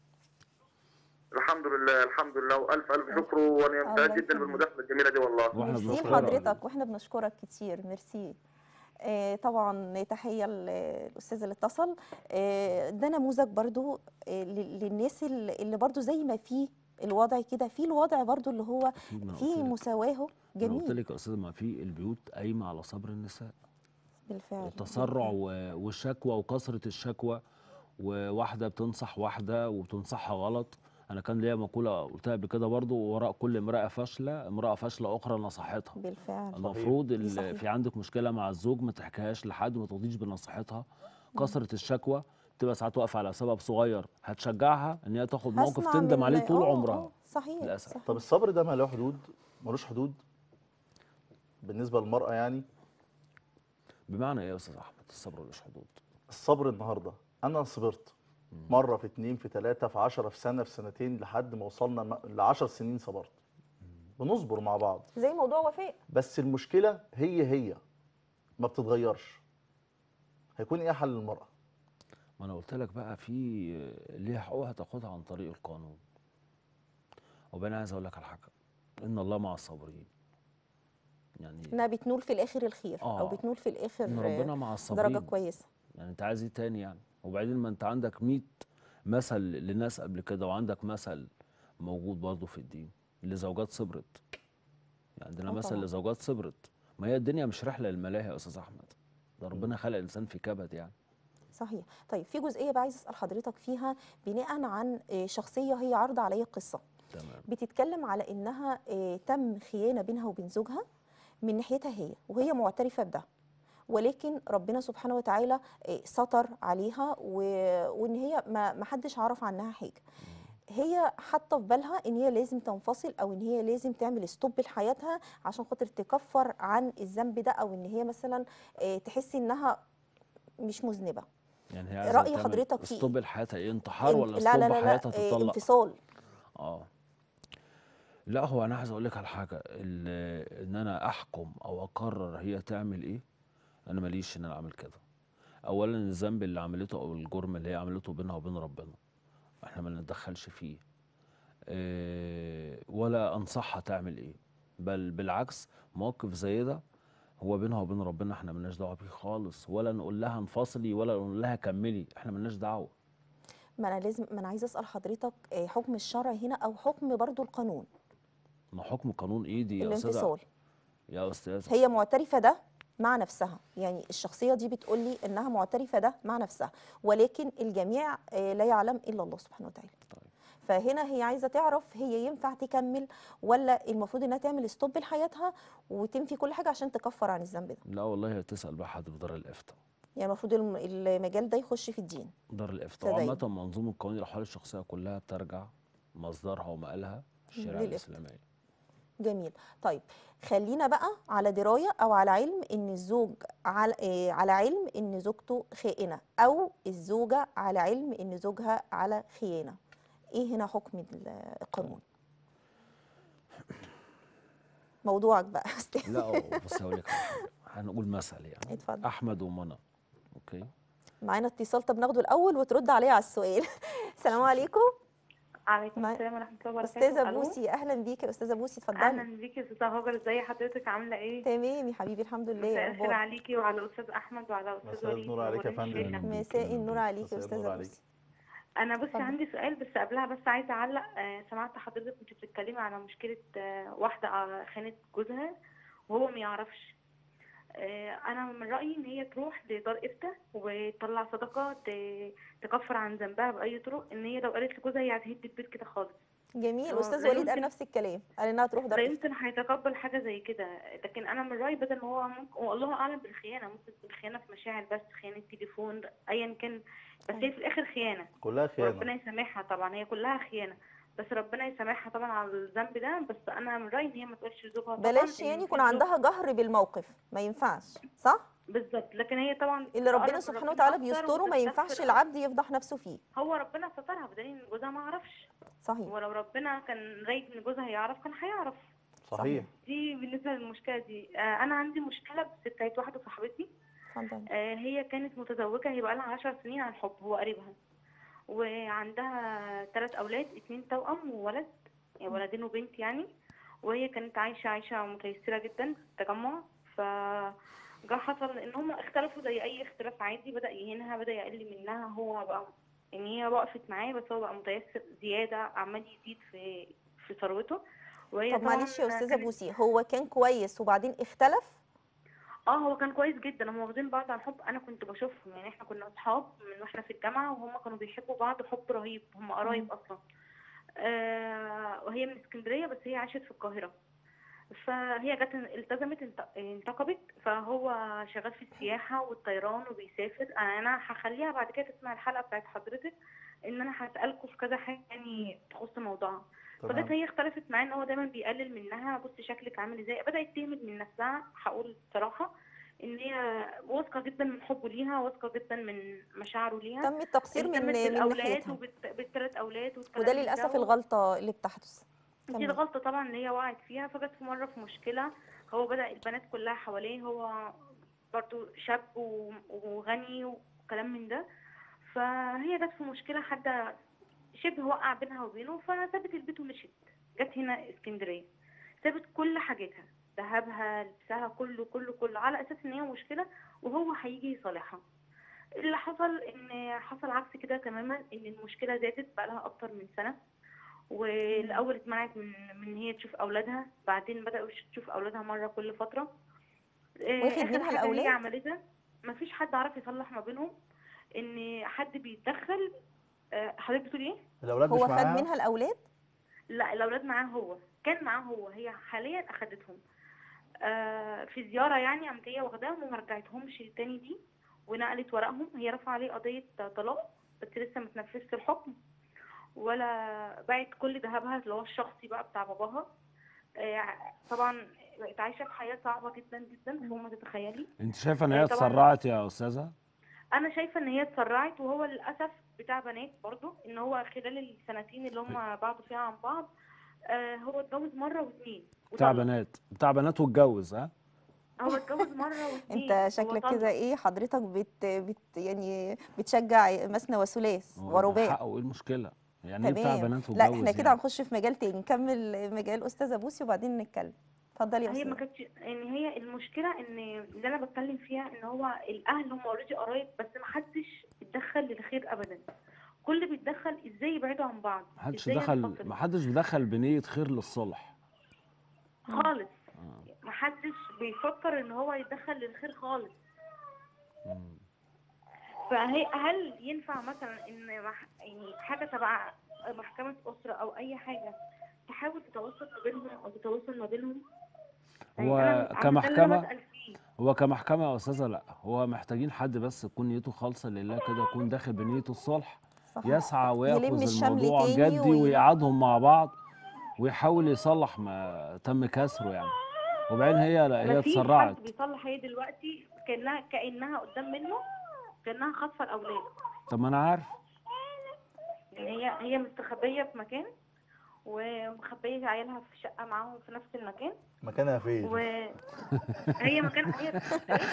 E: الحمد لله الحمد لله، والف الف شكر، وانا
A: الله
E: سعيد جدا
A: يخليك.
E: بالمداخله الجميله دي والله.
B: واحنا
A: ميرسي
B: بنشكرك.
A: لحضرتك، واحنا بنشكرك كتير، ميرسي. آه طبعا تحيه للاستاذ اللي اتصل. آه ده نموذج برضو آه لل- للناس اللي اللي برضو زي ما في الوضع كده، في الوضع برضو اللي هو
B: اكيد. ما انا
A: في
B: قلت لك
A: مساواه
B: ما انا قلت
A: جميل.
B: لك يا استاذ، ما في البيوت قايمه على صبر النساء.
A: بالفعل.
B: التسرع
A: بالفعل.
B: و- والشكوى وكثره الشكوى، وواحده بتنصح واحده وبتنصحها غلط. انا كان ليا مقوله قلتها قبل كده برضو: وراء كل امراه فاشله امراه فاشله اخرى نصحتها.
A: بالفعل.
B: المفروض
A: دي
B: ال-
A: صحيح.
B: في عندك مشكله مع الزوج ما تحكيهاش لحد، ما ترضيش بنصيحتها. كثره الشكوى تبقى ساعات واقفه على سبب صغير، هتشجعها ان هي تاخد موقف
A: هسمع
B: تندم
A: من
B: عليه طول
A: اه
B: عمرها.
A: اه صحيح.
B: للاسف.
A: صحيح.
C: طب الصبر ده ما له حدود؟ ملوش حدود بالنسبه للمراه يعني؟
B: بمعنى ايه يا استاذ احمد الصبر ملوش حدود؟
C: الصبر النهارده انا صبرت مره، في اتنين، في تلاته، في عشرة، في سنه، في سنتين، لحد ما وصلنا م- لعشر سنين صبرت. بنصبر مع بعض،
A: زي موضوع وفاء.
C: بس المشكله هي هي ما بتتغيرش. هيكون ايه حل المراه؟
B: ما انا قلت لك بقى، في ليها حقوق هتاخدها عن طريق القانون. وبانا عايز اقول لك على حاجه: ان الله مع الصابرين. يعني
A: انها بتنول في الاخر الخير، او
B: آه.
A: بتنول في الاخر
B: ان
A: آه،
B: ربنا مع
A: درجه
B: الصابرين.
A: كويسه.
B: يعني انت عايز ايه تاني يعني؟ وبعدين ما انت عندك مية مثل لناس قبل كده، وعندك مثل موجود برضه في الدين لزوجات صبرت. يعني عندنا
A: آه
B: مثل
A: طبعاً.
B: لزوجات صبرت. ما هي الدنيا مش رحله للملاهي يا استاذ احمد، ده ربنا خلق الانسان في كبد يعني.
A: صحيح. طيب في جزئيه بقى عايز اسال حضرتك فيها، بناء عن آه، شخصيه هي عارضه عليا قصه
B: تمام.
A: بتتكلم على انها آه، تم خيانه بينها وبين زوجها من ناحيتها هي، وهي معترفه بده، ولكن ربنا سبحانه وتعالى آه، ستر عليها و... وان هي ما ما حدش عرف عنها حاجه. هي حاطه في بالها ان هي لازم تنفصل او ان هي لازم تعمل ستوب لحياتها عشان خاطر تكفر عن الذنب ده، او ان هي مثلا آه، تحس انها مش مذنبه.
B: يعني هي عايزه
A: رأي
B: تعمل
A: حضرتك فيه
B: ستوب
A: ايه؟
B: لحياتها، ايه، انتحار
A: انف...
B: ولا
A: لا لا
B: ستوب
A: لا لا
B: حياتها
A: آه،
B: تتطلق؟
A: انفصال.
B: اه لا، هو انا عايز اقول لك على حاجه، ال- ان انا احكم او اقرر هي تعمل ايه، انا ماليش ان انا اعمل كده. اولا الذنب اللي عملته او الجرم اللي هي عملته بينها وبين ربنا، احنا ما نتدخلش فيه. إيه، ولا انصحها تعمل ايه، بل بالعكس، موقف زي ده هو بينها وبين ربنا، احنا ملناش دعوه بيه خالص، ولا نقول لها انفصلي ولا نقول لها كملي، احنا ملناش دعوه.
A: ما انا لازم ما انا عايزه اسال حضرتك آه، حكم الشرع هنا او حكم برضو القانون؟
B: ما حكم قانون ايدي يا استاذه،
A: الانفصال.
B: يا استاذه.
A: هي معترفه ده مع نفسها، يعني الشخصيه دي بتقول لي انها معترفه ده مع نفسها، ولكن الجميع آه، لا يعلم الا الله سبحانه وتعالى.
B: طيب.
A: فهنا هي عايزه تعرف هي ينفع تكمل ولا المفروض انها تعمل ستوب لحياتها وتنفي كل حاجه عشان تكفر عن الذنب ده.
B: لا والله، هي تسال بقى حد في دار الافتاء.
A: يعني المفروض الم- المجال ده يخش في الدين.
B: دار الافتاء،
A: تدين
B: وعامه منظومه قوانين الاحوال الشخصيه كلها بترجع مصدرها ومآلها الشريعه
A: للافتاء.
B: الاسلاميه.
A: جميل. طيب خلينا بقى على درايه او على علم ان الزوج على آه، على علم ان زوجته خائنه، او الزوجه على علم ان زوجها على خيانه. ايه هنا حكم ال- القانون؟ موضوعك بقى يا استاذ.
B: لا بس هقول لك على حاجه، هنقول مثل يعني
A: اتفضل.
B: احمد ومنى، اوكي.
A: معانا اتصال، طب ناخده الاول وترد عليا على السؤال. السلام عليكم.
D: عليكم
A: مع-
D: السلام ورحمة الله وبركاته.
A: استاذه
D: ألو.
A: بوسي، اهلا بيكي يا استاذه بوسي، اتفضلي.
D: أهلا بيكي يا أستاذة هاجر، ازي حضرتك، عاملة إيه؟
A: تمام يا حبيبي، الحمد لله.
D: مساء الخير
A: اخبارك؟
D: عليكي وعلى أستاذ أحمد وعلى أستاذ
C: مساء
D: وليد،
C: النور عليك يا
D: منورين
C: فندم.
B: اهلا
D: الشاشة.
B: بيك،
A: مساء
B: اهلا
A: النور
B: بيك.
A: عليكي يا
C: مساء
A: استاذه
C: النور عليك.
A: بوسي.
D: أنا بصي
A: اتفضل.
D: عندي سؤال، بس قبلها بس عايزة أعلق. آه، سمعت حضرتك كنت بتتكلمي على مشكلة آه، واحدة آه، خانت جوزها وهو ما يعرفش. آه، أنا من رأيي إن هي تروح لدار إفتاء وتطلع صدقة ت- تكفر عن ذنبها بأي طرق. إن هي لو قالت لجوزها هي هتهد البيت كده خالص.
A: جميل.
D: هو
A: استاذ
D: لا
A: وليد قال
D: يمكن
A: نفس الكلام، قال انها تروح دار
D: لا
A: افتاء.
D: يمكن هيتقبل حاجة زي كده. لكن أنا من رأيي بدل ما هو ممكن، والله أعلم بالخيانة، ممكن تكون خيانة في مشاعر، بس خيانة تليفون أيا كان، بس هي في الآخر خيانة.
C: كلها خيانه.
D: وربنا يسامحها طبعا، هي كلها خيانة، بس ربنا يسامحها طبعا على الذنب ده. بس أنا من رأيي إن هي ما تقولش لزوجها طبعا،
A: بلاش
D: إن
A: يعني يكون
D: مفيش زوج.
A: عندها جهر بالموقف، ما ينفعش، صح؟
D: بالظبط، لكن هي طبعا
A: اللي ربنا
D: تقرب من
A: سبحانه
D: ربنا
A: وتعالى
D: أكتر
A: بيستره ما ينفعش
D: وتستغفر أكتر.
A: العبد يفضح نفسه فيه.
D: هو ربنا سترها بدليل إن جوزها ما عرفش.
A: صحيح.
D: ولو ربنا كان رايد إن جوزها يعرف كان هيعرف.
C: صحيح.
D: دي بالنسبة للمشكلة دي. آه، أنا عندي مشكلة بس بتاعت واحدة صاحبتي.
A: اتفضل.
D: آه، هي كانت متزوجة، هي بقى لها عشر سنين عن حب، هو قريبها، وعندها ثلاث أولاد، اتنين توأم وولد، يعني ولدين وبنت يعني. وهي كانت عايشة عايشة متيسرة جدا في التجمع. ف جه حصل ان هم اختلفوا زي اي اختلاف عادي، بدأ يهينها، بدأ يقل منها. هو بقى ان هي وقفت معاه، بس هو بقى متيسر زيادة، عمال يزيد في في ثروته. وهي
A: طب
D: طبعا
A: معلش يا استاذه
D: كانت،
A: بوسي، هو كان كويس وبعدين اختلف؟
D: اه هو كان كويس جدا، هم واخدين بعض عن حب. انا كنت بشوفهم، يعني احنا كنا اصحاب من واحنا في الجامعه، وهم كانوا بيحبوا بعض حب رهيب، هم قرايب اصلا. آه وهي من اسكندريه بس هي عاشت في القاهره. فهي جت التزمت، انت- انتقبت. فهو شغال في السياحه والطيران وبيسافر. انا هخليها بعد كده تسمع الحلقه بتاعت حضرتك، ان انا هسالكم في كذا حاجه يعني تخص موضوعها. فجت
C: تمام.
D: هي اختلفت معاه ان هو دايما بيقلل منها، بص شكلك عامل ازاي. بدات تهمل من نفسها، هقول بصراحه ان هي واثقه جدا من حبه ليها، واثقه جدا من مشاعره ليها.
A: تم التقصير من
D: اهتمت
A: من
D: بالاولاد
A: ناحيتها،
D: وبالثلاث اولاد
A: وده
D: والكلام من
A: للاسف
D: ده.
A: الغلطه اللي بتحدث.
D: دي
A: كمل.
D: الغلطه طبعا اللي هي وقعت فيها. فجت في مره في مشكله، هو بدا البنات كلها حواليه، هو برضو شاب و- وغني وكلام من ده. فهي جت في مشكله، حد شبه وقع بينها وبينه، فسابت البيت ومشيت. جت هنا اسكندريه، سابت كل حاجتها، ذهبها، لبسها، كله كله كله، على اساس ان هي مشكله وهو هيجي يصالحها. اللي حصل ان حصل عكس كده تماما، ان المشكله زادت بقى لها اكتر من سنه. والاول اتمنعت من من ان هي تشوف اولادها، بعدين بداوا تشوف اولادها مره كل فتره. آه،
A: واخد
D: اخر
A: منها
D: حاجه هي
A: الاولاد؟
D: عملتها، مفيش حد عرف يصلح ما بينهم، ان حد بيتدخل. آه، حضرتك بتقولي ايه؟
C: الاولاد مش
A: هو خد
C: معاها؟
A: منها الاولاد؟
D: لا الاولاد معاه، هو كان معاه هو، هي حاليا اخدتهم آه، في زياره يعني، قامت هي واخداهم وما رجعتهمش تاني دي، ونقلت ورقهم. هي رفع عليه قضيه طلاق بس لسه متنفذش الحكم. ولا باعت كل ذهبها اللي هو الشخصي بقى بتاع باباها. آه، طبعا بقت عايشه في حياه صعبه جدا جدا فوق ما تتخيلي.
B: انت شايفه ان هي
D: آه، طبعا
B: اتسرعت يا استاذه؟
D: انا شايفه ان هي اتسرعت، وهو للاسف بتاع بنات برضو ان هو خلال السنتين اللي هم بعدوا فيها عن بعض آه، هو اتجوز مره واثنين
B: بتاع
D: وطلق.
B: بنات بتاع بنات واتجوز، ها؟
D: هو اتجوز مره واثنين
A: انت شكلك كده ايه حضرتك بت, بت يعني بتشجع مثنى وثلاث
B: هو من
A: ورباع.
B: حقه، ايه المشكله؟ يعني ايه بتاع
A: تمام.
B: بنات
A: لا
B: واتجوز
A: احنا كده
B: يعني؟
A: هنخش في مجال تاني، نكمل مجال استاذه بوسي وبعدين نتكلم. اتفضلي يا
D: هي ما
A: استاذه.
D: كانتش ان هي المشكله ان اللي انا بتكلم فيها ان هو الاهل هم اوريدي قرايب، بس ما حدش اتدخل للخير ابدا. كل بيتدخل ازاي يبعدوا عن بعض،
B: محدش
D: ازاي
B: دخل
D: ينفصلوا
B: محدش بيدخل بنيه خير للصلح.
D: خالص.
B: آه.
D: ما حدش بيفكر ان هو يتدخل للخير خالص.
B: مم.
D: فهي هل ينفع مثلا ان مح... يعني حاجه تبع محكمه اسره او اي حاجه تحاول تتوسط ما بينهم او تتواصل ما بينهم؟
B: هو
D: يعني انا عم- ده اللي انا
B: كمحكمه
D: بسال فيه.
B: هو كمحكمه يا استاذه، لا، هو محتاجين حد بس يكون نيته خالصه لله كده، يكون داخل بنيه الصلح،
A: صح.
B: يسعى
A: يلم
B: وياخذ
A: الشمل
B: الموضوع
A: تاني
B: جدي
A: وي...
B: ويقعدهم مع بعض ويحاول يصلح ما تم كسره يعني. وبعدين هي لا، هي
D: مفيش حد
B: اتسرعت.
D: بيصلح. هي دلوقتي كانها كانها قدام منه، كانها خاطفه الاولاد.
B: طب ما انا عارف.
D: يعني هي هي مستخبيه في مكان ومخبيه عيالها في شقه معاهم في نفس المكان،
C: مكانها فين؟
D: وهي مكان هي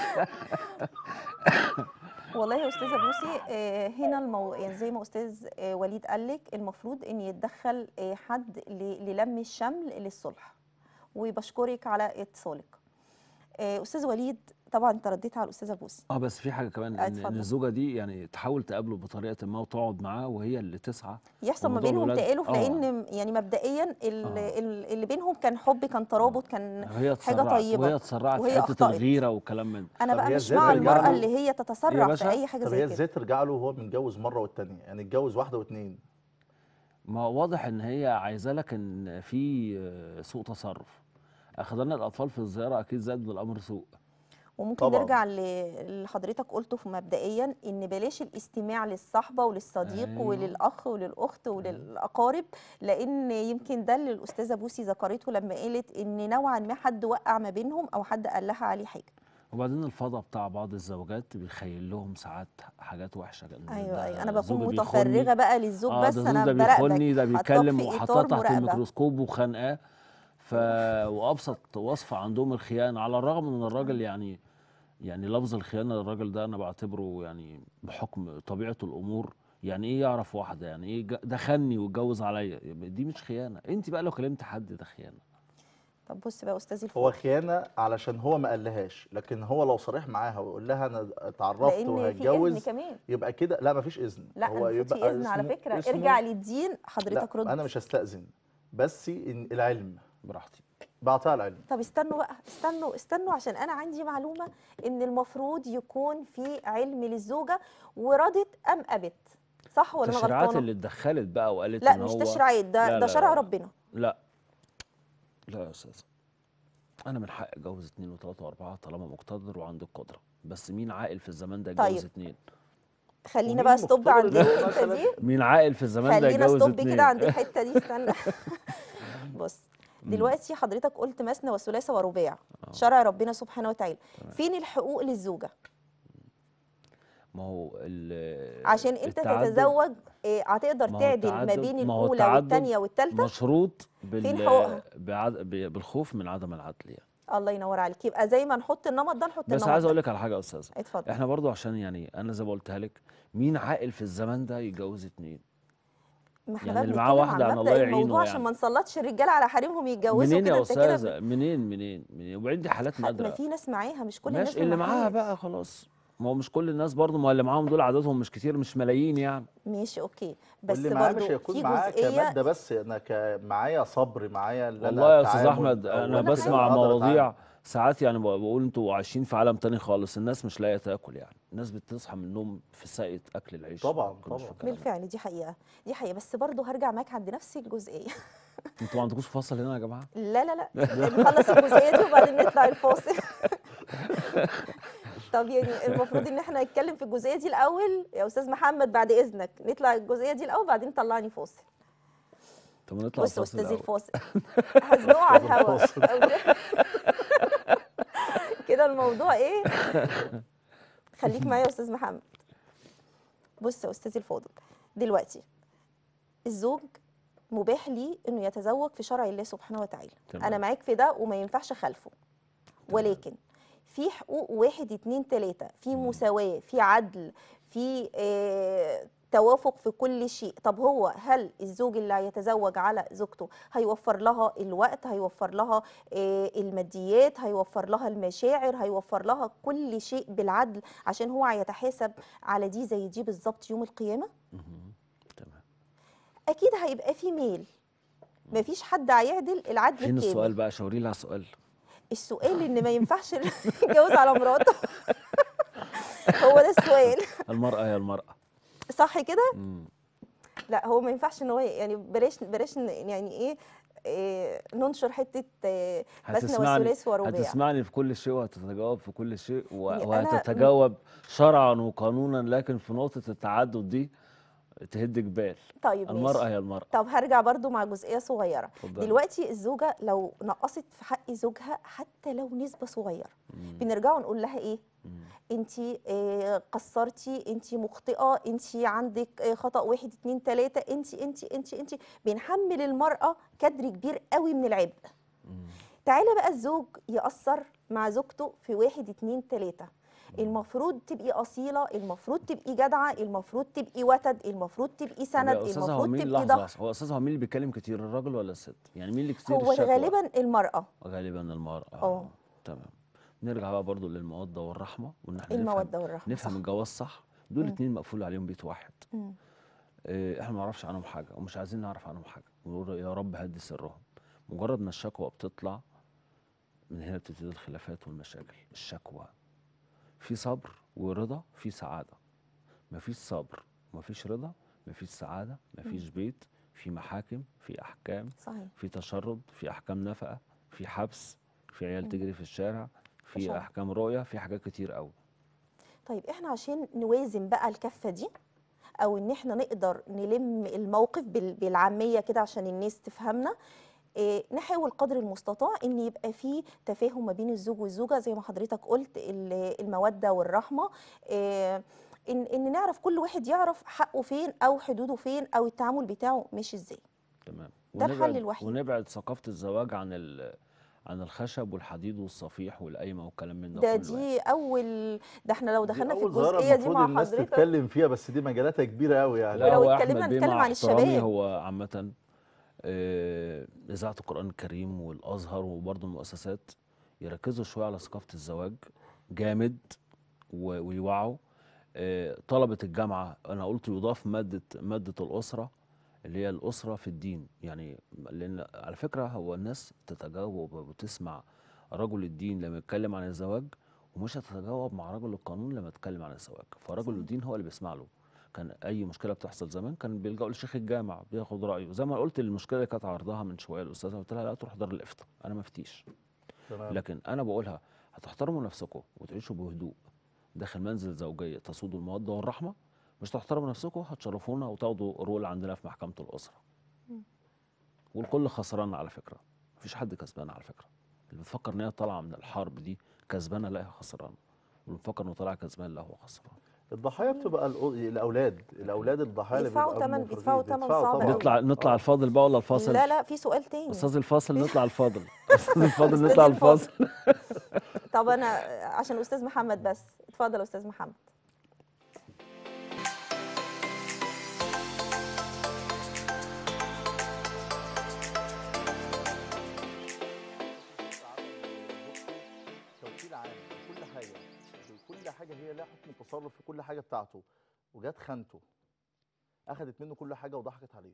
A: والله يا استاذه بوسي آه، هنا المو... يعني زي ما استاذ آه، وليد قال لك المفروض ان يتدخل آه، حد ل... للم الشمل للصلح. وبشكرك على اتصالك. آه، استاذ وليد، طبعا انت رديت على الاستاذه بوسي.
B: اه بس في حاجه كمان،
A: آه،
B: ان ان
A: اتفضل.
B: الزوجه دي يعني تحاول تقابله بطريقه ما وتقعد معاه وهي اللي تسعى.
A: يحصل ما
B: وموضوع
A: بينهم
B: الولاد
A: تآلف،
B: اه
A: لان يعني مبدئيا ال-
B: اه
A: ال- اللي بينهم كان حب، كان ترابط،
B: اه
A: كان
B: هي
A: حاجه
B: اتسرعت
A: طيبه.
B: وهي اتسرعت في
A: وهي
B: حته
A: اخطأت.
B: الغيره والكلام من ده.
A: انا
C: طب
A: بقى
C: هي
A: مش
C: ازاي
A: مع
C: ترجع
A: المراه
C: له؟
A: اللي هي
B: ايه يا
A: تتسرع في
B: باشا؟
A: اي حاجه
C: طب
A: زي
C: هي
A: كده.
C: ازاي ترجع له وهو متجوز مره والتانيه؟ يعني اتجوز واحده واتنين.
B: ما هو واضح ان هي عايزه لك ان في آه، سوء تصرف. اخذنا الاطفال في الزياره اكيد زاد بالامر سوء.
A: وممكن
C: طبعا.
A: نرجع ل- اللي حضرتك قلته في مبدئيا، ان بلاش الاستماع للصحبه وللصديق
B: ايوه
A: وللاخ وللاخت
B: ايوه.
A: وللاقارب، لان يمكن ده اللي الاستاذه بوسي ذكرته لما قالت ان نوعا ما حد وقع ما بينهم او حد قال لها عليه حاجه.
B: وبعدين الفضا بتاع بعض الزوجات بيخيل لهم ساعات حاجات وحشه، ان
A: ايوه ايوه، انا
B: ده
A: بكون
B: زوجي بيخوني.
A: متفرغه بقى للزوج،
B: اه ده
A: بس
B: زوج
A: انا
B: ده
A: براقبك،
B: بيخوني، ده
A: حطاك
B: بيتكلم
A: في
B: وحطاه
A: اطار
B: تحت
A: مراقبه.
B: الميكروسكوب وخانقاه. ف وابسط وصف عندهم الخيانه، على الرغم من الراجل يعني يعني لفظ الخيانه للراجل ده انا بعتبره يعني بحكم طبيعه الامور، يعني ايه يعرف واحده، يعني ايه ج- ده خني واتجوز عليا، دي مش خيانه. انت بقى لو كلمت حد ده خيانه.
A: طب بص بقى استاذي
C: هو
A: الفاضل،
C: خيانه علشان هو ما قالهاش، لكن هو لو صريح معاها ويقول لها انا اتعرفت
A: لان في اذن
C: وهتجوز
A: كمان.
C: يبقى كده. لا مفيش اذن،
A: لا
C: هو
A: المفروض في
C: يبقى
A: اذن على
C: اسمه
A: فكره، ارجع
C: اسمه
A: للدين
C: لا
A: حضرتك رد.
C: انا مش هستأذن، بس إن العلم
B: براحتي.
C: بعطيها العلم.
A: طب استنوا بقى، استنوا استنوا عشان انا عندي معلومه ان المفروض يكون في علم للزوجه ورضت ام ابت، صح ولا انا
B: التشريعات
A: غلطانه؟
B: اللي اتدخلت بقى وقالت
A: لا
B: ان
A: مش
B: هو
A: تشريعات، ده
B: لا
A: ده
B: لا
A: شرع
B: لا
A: ربنا.
B: لا لا يا استاذ، انا من حقي اتجوز اتنين وتلاته واربعه طالما مقتدر وعندي القدره، بس مين عاقل في الزمان ده يتجوز
A: طيب
B: اتنين؟
A: خلينا
C: ومين
A: بقى ستوب
C: مختبر
A: عند
C: ان هو
A: الحته
C: مثلا
A: دي.
B: مين عاقل في الزمان ده
A: خلينا
B: يتجوز
A: ستوب كده
B: اتنين؟
A: عند الحته دي، استنى. بص
B: مم.
A: دلوقتي حضرتك قلت مثنى وثلاثه ورباع،
B: اه
A: شرع ربنا سبحانه وتعالى.
B: تمام.
A: فين الحقوق للزوجه
B: ما هو ال-
A: عشان انت
B: التعدد،
A: تتزوج؟ إيه، هتقدر
B: ما هو
A: تعدل ما
B: التعدد
A: بين
B: ما هو
A: الاولى
B: التعدد
A: والثانيه والثالثه؟
B: مشروط
A: فين
B: بال
A: حقوقها؟
B: بعد... ب- بالخوف من عدم العدل يعني.
A: الله ينور عليك. يبقى زي ما نحط النمط ده نحط
B: بس
A: النمط
B: عايز
A: ده.
B: اقول لك على حاجه يا استاذه،
A: اتفضل.
B: احنا برضو عشان يعني انا زي ما قلتها لك، مين عاقل في الزمان ده يتجوز اتنين؟
A: ما احنا
B: يعني
A: بقى
B: اللي معاه
A: بنتكلم عن
B: واحده انا الله
A: مبدأ الموضوع
B: يعينه
A: عشان ما
B: يعني.
A: نسلطش الرجاله على حريمهم يتجوزوا
B: منين
A: كده.
B: يا
A: انت كده ب...
B: استاذه؟ منين منين منين؟ وبعدين دي حالات
A: ح- ما
B: نادره.
A: في ناس معاها، مش كل الناس
B: ماشي، اللي معاها
A: معهاش.
B: بقى خلاص. ما هو مش كل الناس برضو، ما هو اللي معاهم دول عددهم مش كتير، مش ملايين يعني.
A: ماشي اوكي،
C: واللي
A: بس
C: معاه
A: برضو
C: مش هيكون
A: في
C: معاه
A: جزئيه.
C: كمادة بس، انا ك- معايا صبر، معايا اللي انا
B: والله يا استاذ
C: التعامل
B: احمد
C: او
B: انا
A: كل
C: اللي
A: حاجه.
B: بسمع
C: اقدر اتعامل.
B: مواضيع ساعات يعني بقول انتوا عايشين في عالم تاني خالص. الناس مش لاقيه تاكل يعني، الناس بتصحى من النوم في ساقية اكل العيش.
C: طبعا
B: ما كناش في
C: طبعا.
B: الكلام ده.
A: بالفعل دي حقيقه، دي حقيقه، بس برضو هرجع معاك عند نفس الجزئيه.
B: انتوا ما عندكوش فصل هنا يا جماعه؟
A: لا لا لا، نخلص الجزئيه دي وبعدين نطلع الفاصل. طب يعني المفروض ان احنا نتكلم في الجزئيه دي الاول يا استاذ محمد، بعد اذنك نطلع الجزئيه دي الاول بعدين طلعني فاصل.
B: طب نطلع
A: بص يا
B: الفاصل
A: استاذي
B: الاول.
A: الفاصل، هزنقه على
C: أستاذ
A: الهوا
C: الفاصل.
A: كده الموضوع ايه؟ خليك معايا يا استاذ محمد. بص يا استاذي الفاضل، دلوقتي الزوج مباح ليه انه يتزوج في شرع الله سبحانه وتعالى.
B: تمام.
A: انا معاك في ده وما ينفعش خلفه، ولكن في حقوق واحد اتنين تلاته، في مساواه، في عدل، في آه توافق في كل شيء. طب هو هل الزوج اللي هيتزوج على زوجته هيوفر لها الوقت، هيوفر لها آه الماديات، هيوفر لها المشاعر، هيوفر لها كل شيء بالعدل عشان هو هيتحاسب على دي زي دي بالظبط يوم القيامه؟
B: مهم. تمام.
A: اكيد هيبقى في ميل، مفيش حد هيعدل العدل
B: فين
A: الكامل.
B: السؤال بقى؟ شاوري لي على السؤال.
A: السؤال ان ما ينفعش يتجوز على مراته هو ده السؤال،
B: المرأة هي المرأة.
A: صح كده؟
B: مم.
A: لا هو ما ينفعش ان هو يعني بلاش بلاش ن- يعني ايه, إيه ننشر حته إيه مثنى
B: هتسمعني
A: وثلاث ورباع.
B: هتسمعني في كل شيء وهتتجاوب في كل شيء و-
A: يعني أنا-
B: وهتتجاوب شرعا وقانونا، لكن في نقطة التعدد دي تهد جبال.
A: طيب
B: المرأة
A: ماشي.
B: هي المرأة.
A: طب هرجع برضو مع جزئيه صغيره.
B: اتفضلي.
A: دلوقتي الزوجه لو نقصت في حق زوجها حتى لو نسبه صغيره،
B: مم.
A: بنرجع نقول لها ايه؟
B: مم.
A: انت قصرتي، انت مخطئه، انت عندك آه، خطأ واحد اتنين تلاته، انت انت انت انت بنحمل المرأة قدر كبير قوي من العبء.
B: مم.
A: تعالى بقى الزوج يقصر مع زوجته في واحد اتنين تلاته، المفروض تبقي أصيلة، المفروض تبقي جدعة، المفروض تبقي وتد، المفروض تبقي
B: طب
A: سند،
B: يا استاذ، هو
A: المفروض
B: مين،
A: تبقي
B: لحظة
A: ظهر.
B: لحظة، هو استاذ هو مين اللي بيتكلم كتير، الراجل ولا الست؟ يعني مين اللي كتير
A: هو
B: الشكوى؟
A: غالبا المرأة.
B: غالبا المرأة.
A: اه.
B: تمام. نرجع بقى برضو للمودة والرحمة، وان احنا نفهم
A: المودة والرحمة
B: نفهم
A: صح.
B: الجواز صح. دول
A: مم.
B: اتنين مقفول عليهم بيت واحد.
A: مم.
B: اه، احنا ما نعرفش عنهم حاجة ومش عايزين نعرف عنهم حاجة، ونقول يا رب هدي سرهم. مجرد ما الشكوى بتطلع من هنا بتبتدي الخلافات والمشاكل. الشكوى في صبر ورضا، في سعادة. مفيش صبر، مفيش رضا، مفيش سعادة، مفيش بيت، في محاكم، في أحكام،
A: صحيح.
B: في تشرد، في أحكام نفقة، في حبس، في عيال
A: مم.
B: تجري في الشارع، في
A: تشرد.
B: أحكام رؤية، في حاجات كتير قوي.
A: طيب احنا عشان نوازن بقى الكفة دي، او ان احنا نقدر نلم الموقف بال- بالعامية كده عشان الناس تفهمنا، إيه نحاول قدر المستطاع ان يبقى في تفاهم ما بين الزوج والزوجة زي ما حضرتك قلت، ال- المودة والرحمة، إيه ان ان نعرف كل واحد يعرف حقه فين او حدوده فين او التعامل بتاعه ماشي ازاي.
B: تمام.
A: ده الحل
B: ونبعد
A: الوحيد.
B: ونبعد ثقافة الزواج عن ال عن الخشب والحديد والصفيح والقايمة والكلام من ده
A: ده
B: كله يعني.
A: دي اول، ده احنا لو
C: دي
A: دخلنا في
C: اول ظاهره
A: الجزئية دي
C: المفروض
A: مع
C: الناس
A: حضرتك.
C: تتكلم فيها، بس دي مجالاتها كبيره قوي يعني.
B: لا،
A: ولو
B: هو
A: اتكلمنا
B: أحمد بيه
A: نتكلم
B: مع
A: عن
B: احترامي
A: الشباب.
B: هو عامة آه، إذاعة القرآن الكريم والأزهر وبرضه المؤسسات يركزوا شوية على ثقافة الزواج جامد و- ويوعوا. آه، طلبة الجامعة أنا قلت يضاف مادة مادة الأسرة، اللي هي الأسرة في الدين. يعني لأن على فكرة هو الناس تتجاوب وتسمع رجل الدين لما يتكلم عن الزواج، ومش هتتجاوب مع رجل القانون لما يتكلم عن الزواج. فرجل
A: صحيح.
B: الدين هو اللي بيسمع له. كان اي مشكله بتحصل زمان كان بيلجأوا لشيخ الجامع بياخد رايه. زي ما قلت المشكله اللي كانت عرضها من شويه الاستاذه، قلت لها لا تروح دار الافتاء، انا ما افتيش.
C: تمام.
B: لكن انا بقولها هتحترموا نفسكم وتعيشوا بهدوء داخل منزل زوجيه تسودوا الموده والرحمه، مش تحترموا نفسكم هتشرفونا وتاخدوا رول عندنا في محكمه الاسره.
A: مم.
B: والكل خسران على فكره، مفيش حد كسبان على فكره. اللي بتفكر ان هي طالعه من الحرب دي كسبانه لا هي خسران، واللي بيفكر انه طالع كسبان لا هو خسران.
C: الضحايا بتبقى الأ- الاولاد الاولاد الضحايا اللي
A: بيدفعوا
C: بيبقوا
A: تمن-
C: منفردين.
A: بيدفعوا تمن صعب
C: طبعا.
A: أوي.
B: نطلع نطلع
C: آه.
B: الفاضل بقى ولا الفاصل؟
A: لا لا في سؤال تاني.
B: استاذ الفاصل نطلع الفاضل. استاذ الفاضل
A: أستاذ
B: نطلع
A: الفاضل.
B: الفاصل.
A: طب انا عشان استاذ محمد بس، اتفضل يا استاذ محمد.
C: توكيل عام بكل حاجه، بكل حاجه هي لها حكم التصرف في كل حاجه بتاعته، وجات خانته اخذت منه كل حاجه وضحكت عليه.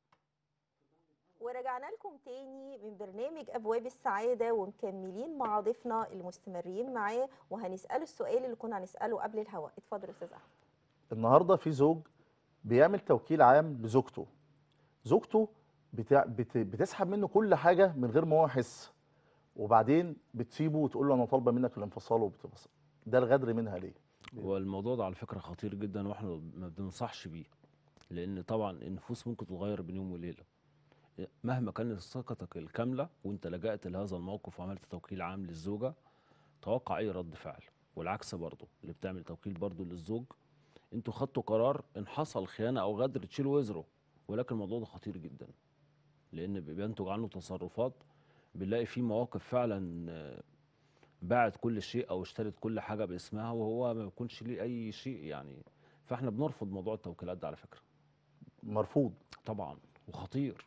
A: ورجعنا لكم تاني من برنامج ابواب السعاده، ومكملين مع ضيفنا المستمرين معاه، وهنساله السؤال اللي كنا هنساله قبل الهواء. اتفضل يا استاذ احمد.
C: النهارده في زوج بيعمل توكيل عام لزوجته. زوجته بتاع بت بتسحب منه كل حاجه من غير ما هو يحس، وبعدين بتسيبه وتقول له انا طالبه منك الانفصال، وبتبص ده الغدر منها ليه؟
B: والموضوع ده على فكره خطير جدا، واحنا ما بننصحش بيه، لان طبعا النفوس ممكن تتغير بين يوم وليله. مهما كانت ثقتك الكامله وانت لجأت لهذا الموقف وعملت توكيل عام للزوجه، توقع اي رد فعل. والعكس برضه، اللي بتعمل توكيل برضه للزوج، انتوا خدتوا قرار ان حصل خيانه او غدر تشيلوا وزره، ولكن الموضوع ده خطير جدا، لان بينتج عنه تصرفات. بنلاقي فيه مواقف فعلا آه، باعت كل شيء او اشترت كل حاجه باسمها وهو ما بيكونش ليه اي شيء يعني. فاحنا بنرفض موضوع التوكيلات ده على فكره.
C: مرفوض.
B: طبعا وخطير.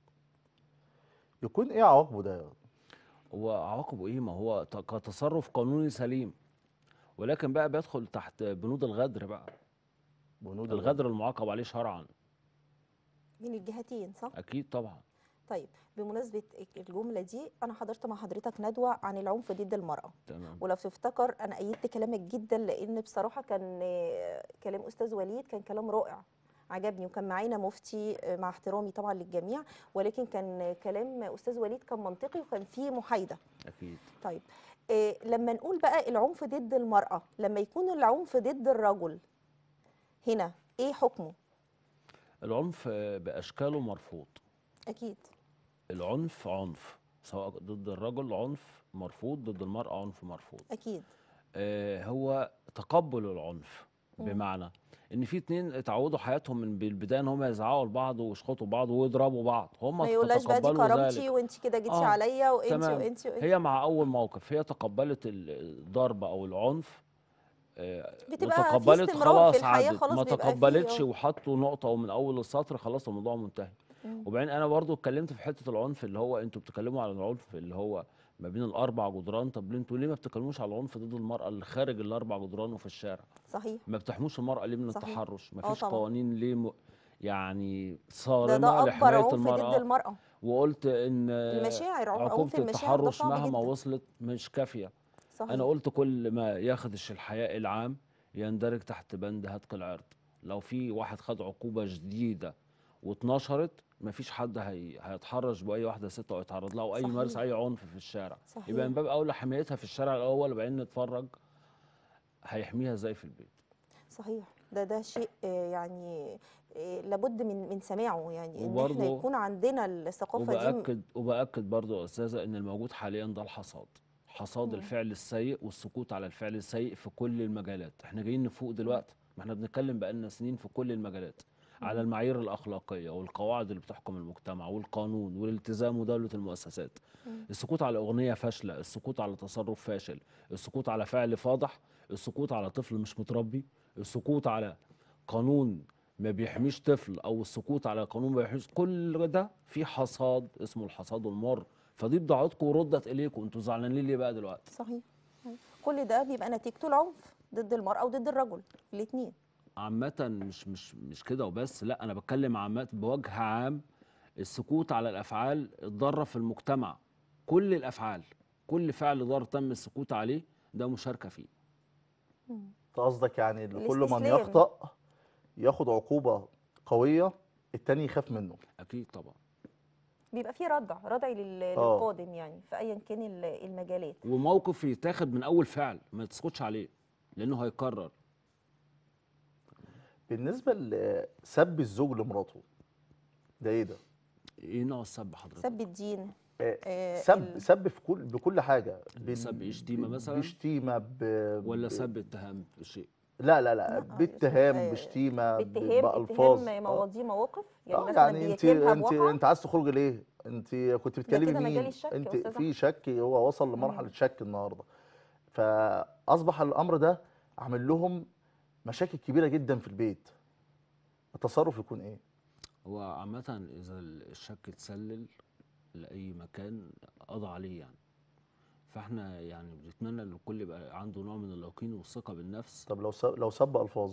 C: يكون ايه عواقبه ده؟
B: هو عواقبه ايه؟ ما هو ت- كتصرف قانوني سليم، ولكن بقى بيدخل تحت بنود الغدر بقى.
C: بنود
B: الغدر المعاقب عليه شرعا.
A: من الجهتين صح؟
B: اكيد طبعا.
A: طيب بمناسبة الجملة دي، أنا حضرت مع حضرتك ندوة عن العنف ضد المرأة،
B: تمام.
A: ولو تفتكر أنا أيدت كلامك جدا، لأن بصراحة كان آه، كلام أستاذ وليد كان كلام رائع عجبني، وكان معانا مفتي آه، مع احترامي طبعا للجميع، ولكن كان كلام أستاذ وليد كان منطقي وكان فيه محايدة.
B: اكيد.
A: طيب آه، لما نقول بقى العنف ضد المرأة، لما يكون العنف ضد الرجل، هنا إيه حكمه؟
B: العنف آه، باشكاله مرفوض.
A: أكيد.
B: العنف عنف، سواء ضد الرجل عنف مرفوض، ضد المرأة عنف مرفوض.
A: أكيد.
B: آه هو تقبل العنف،
A: مم.
B: بمعنى ان في اتنين اتعودوا حياتهم من البدايه ان هم يزعقوا لبعض ويشخطوا بعض ويضربوا بعض، هم
A: ما يقولهاش بقى دي
B: تقبلوا
A: كرامتي
B: ذلك.
A: وانت كده جيتي
B: اه
A: عليا وانت
B: تمام.
A: وانت وانت
B: هي مع اول موقف هي تقبلت الضرب او العنف، آه،
A: بتبقى في
B: وتقبلت
A: استمرار في
B: خلاص
A: الحياة،
B: عدت.
A: خلاص
B: ما
A: بيبقى
B: تقبلتش
A: فيه.
B: وحطوا نقطه ومن اول السطر خلاص الموضوع منتهي.
A: مم.
B: وبعدين انا برضو اتكلمت في حته العنف، اللي هو انتوا بتتكلموا على العنف اللي هو ما بين الاربع جدران، طب انتوا ليه ما بتتكلموش على العنف ضد المراه اللي خارج الاربع جدران وفي الشارع؟
A: صحيح.
B: ما بتحموش المراه ليه من
A: صحيح.
B: التحرش؟ ما
A: آه
B: فيش
A: طبعا.
B: قوانين ليه م... يعني
A: ده
B: صارمه
A: ده أكبر
B: لحمايه
A: عنف ضد
B: المراه؟
A: المرأة.
B: وقلت ان
A: المشاعر، عنف
B: عقوبه
A: المشاعر ده
B: التحرش
A: صعب
B: مهما
A: جدا.
B: وصلت مش كافيه.
A: صحيح.
B: انا قلت كل ما ياخدش الحياء العام يندرج تحت بند هتك العرض. لو في واحد خد عقوبه جديده واتنشرت، مفيش حد هي... هيتحرش باي واحده ست او يتعرض لها او اي
A: صحيح.
B: يمارس اي عنف في الشارع.
A: صحيح.
B: يبقى من باب اولى حمايتها في الشارع الاول، وبعدين نتفرج هيحميها ازاي في البيت.
A: صحيح. ده ده شيء آه، يعني آه، لابد من من سماعه، يعني ان احنا
B: وبرضه
A: يكون عندنا الثقافة دي.
B: وباكد وباكد برضه يا استاذه ان الموجود حاليا ده الحصاد، حصاد
A: مم.
B: الفعل السيء والسكوت على الفعل السيء في كل المجالات. احنا جايين نفوق دلوقتي، ما احنا بنتكلم بقالنا سنين في كل المجالات على المعايير الاخلاقيه والقواعد اللي بتحكم المجتمع والقانون والالتزام ودوله المؤسسات.
A: مم.
B: السكوت على اغنيه فاشله، السكوت على تصرف فاشل، السكوت على فعل فاضح، السكوت على طفل مش متربي، السكوت على قانون ما بيحميش طفل، او السكوت على قانون ما بيحميش، كل ده في حصاد اسمه الحصاد المر. فدي بضاعتكم وردت اليكم، انتوا زعلانين ليه بقى دلوقتي؟
A: صحيح. صحيح. كل ده بيبقى نتيجته العنف ضد المرأة وضد الرجل الاثنين.
B: عامة مش مش مش كده وبس، لا انا بتكلم عامة بوجه عام. السكوت على الافعال الضاره في المجتمع، كل الافعال، كل فعل ضار تم السكوت عليه ده مشاركه فيه.
C: انت قصدك يعني إن كل من
A: الاستسلام.
C: يخطأ ياخد عقوبة قوية التاني يخاف منه؟
B: اكيد طبعا.
A: بيبقى فيه ردع ردع لل-
C: آه.
A: للقادم، يعني في ايا كان ال- المجالات.
B: وموقف يتاخد من اول فعل ما تسكتش عليه لانه هيكرر.
C: بالنسبة لسب الزوج لمراته، ده ايه ده؟
B: ايه نوع السب حضرتك؟
A: سب الدين.
C: آه،
A: آه،
C: سب
A: ال-
C: سب في كل بكل حاجة. بال-
B: سب إيه، شتيمة
C: ب-
B: مثلاً؟
C: بشتيمة ب...
B: ولا
C: ب-
B: سب اتهام بشيء؟
C: لا لا لا
A: لا،
C: باتهام
A: آه،
C: بشتيمة ب-
A: باتهام
C: بألفاظ.
A: اتهام
C: آه.
A: مواضيع مواقف، يعني
C: اه
A: مثلا
C: يعني انت
A: بيتهمها
C: انت
A: بواقع.
C: انت عايز تخرجي ليه؟ انت كنت بتكلمي
A: كده مجال
C: مين؟
A: الشك يا
C: انت
A: أستاذ
C: في
A: أحمد.
C: شك، هو وصل لمرحله شك النهارده. فاصبح الامر ده عامل لهم مشاكل كبيره جدا في البيت. التصرف يكون ايه؟
B: هو عامه اذا الشك اتسلل لاي مكان قضى عليه يعني. فاحنا يعني بنتمنى ان الكل يبقى عنده نوع من اليقين والثقه بالنفس.
C: طب لو سب لو سب الفاظ؟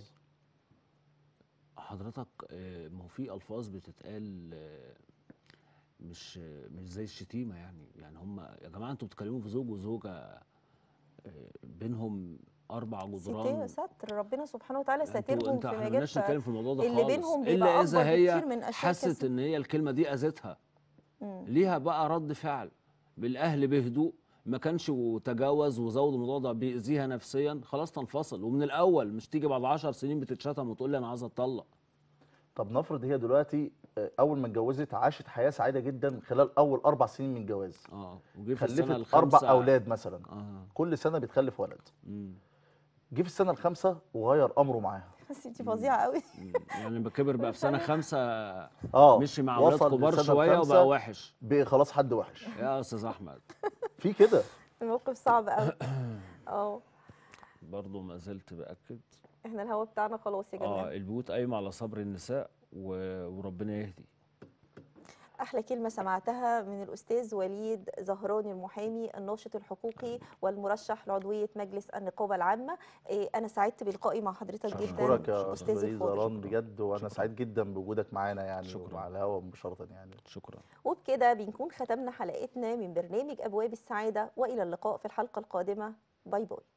B: حضرتك آه، ما هو في الفاظ بتتقال آه، مش آه، مش زي الشتيمه يعني. يعني هم يا جماعه انتوا بتتكلموا في زوج وزوجه آه، بينهم اربع جدران.
A: ستر ستر ربنا سبحانه وتعالى
B: انتوا
A: ساترهم
B: انت
A: في
B: احنا
A: مجال
B: مالناش نتكلم في الموضوع ده
A: اللي
B: خالص،
A: بينهم
B: الا
A: بيبقى
B: اذا
A: أكبر
B: هي
A: بكتير من أشياء
B: حست
A: كثيرة.
B: ان هي الكلمه دي اذتها.
A: مم.
B: ليها بقى رد فعل بالاهل بهدوء، ما كانش وتجاوز وزود الموضوع ده بيأذيها نفسيا، خلاص تنفصل. ومن الاول مش تيجي بعد عشر سنين بتتشتم وتقول لي انا عايزه اتطلق.
C: طب نفرض هي دلوقتي آه، اول ما اتجوزت عاشت حياه سعيده جدا خلال اول اربع سنين من الجواز،
B: اه وجي في السنه
C: خلفت
B: الخامسه
C: اربع اولاد مثلا،
B: اه
C: كل سنه بتخلف ولد،
B: مم.
C: جه في السنه الخامسه وغير امره معاها.
A: بس انت فظيعه قوي.
B: مم. يعني بكبر بقى في سنه خمسه
C: اه
B: مشي مع اولاد
C: وصل
B: كبار
C: للسنه
B: شويه وبقى
C: الخامسه
B: وحش.
C: بقى خلاص حد وحش.
B: يا استاذ احمد
C: في كده.
A: الموقف صعب قوي. اه
B: برضه ما زلت باكد
A: احنا الهوا بتاعنا خلاص يا جماعه.
B: اه البيوت قايمه على صبر النساء و... وربنا يهدي.
A: احلى كلمه سمعتها من الاستاذ وليد زهران المحامي الناشط الحقوقي والمرشح لعضويه مجلس النقابه العامه. إيه، انا سعدت بلقائي مع حضرتك جدا
C: اشكرك يا استاذ
A: استاذ
C: وليد
A: الفاضل.
C: زهران بجد، وانا
B: شكراً.
C: سعيد جدا بوجودك معانا يعني
B: شكراً.
C: ومع الهوا مباشره يعني.
B: شكرا.
A: وبكده بنكون ختمنا حلقتنا من برنامج ابواب السعاده، والى اللقاء في الحلقه القادمه. باي باي.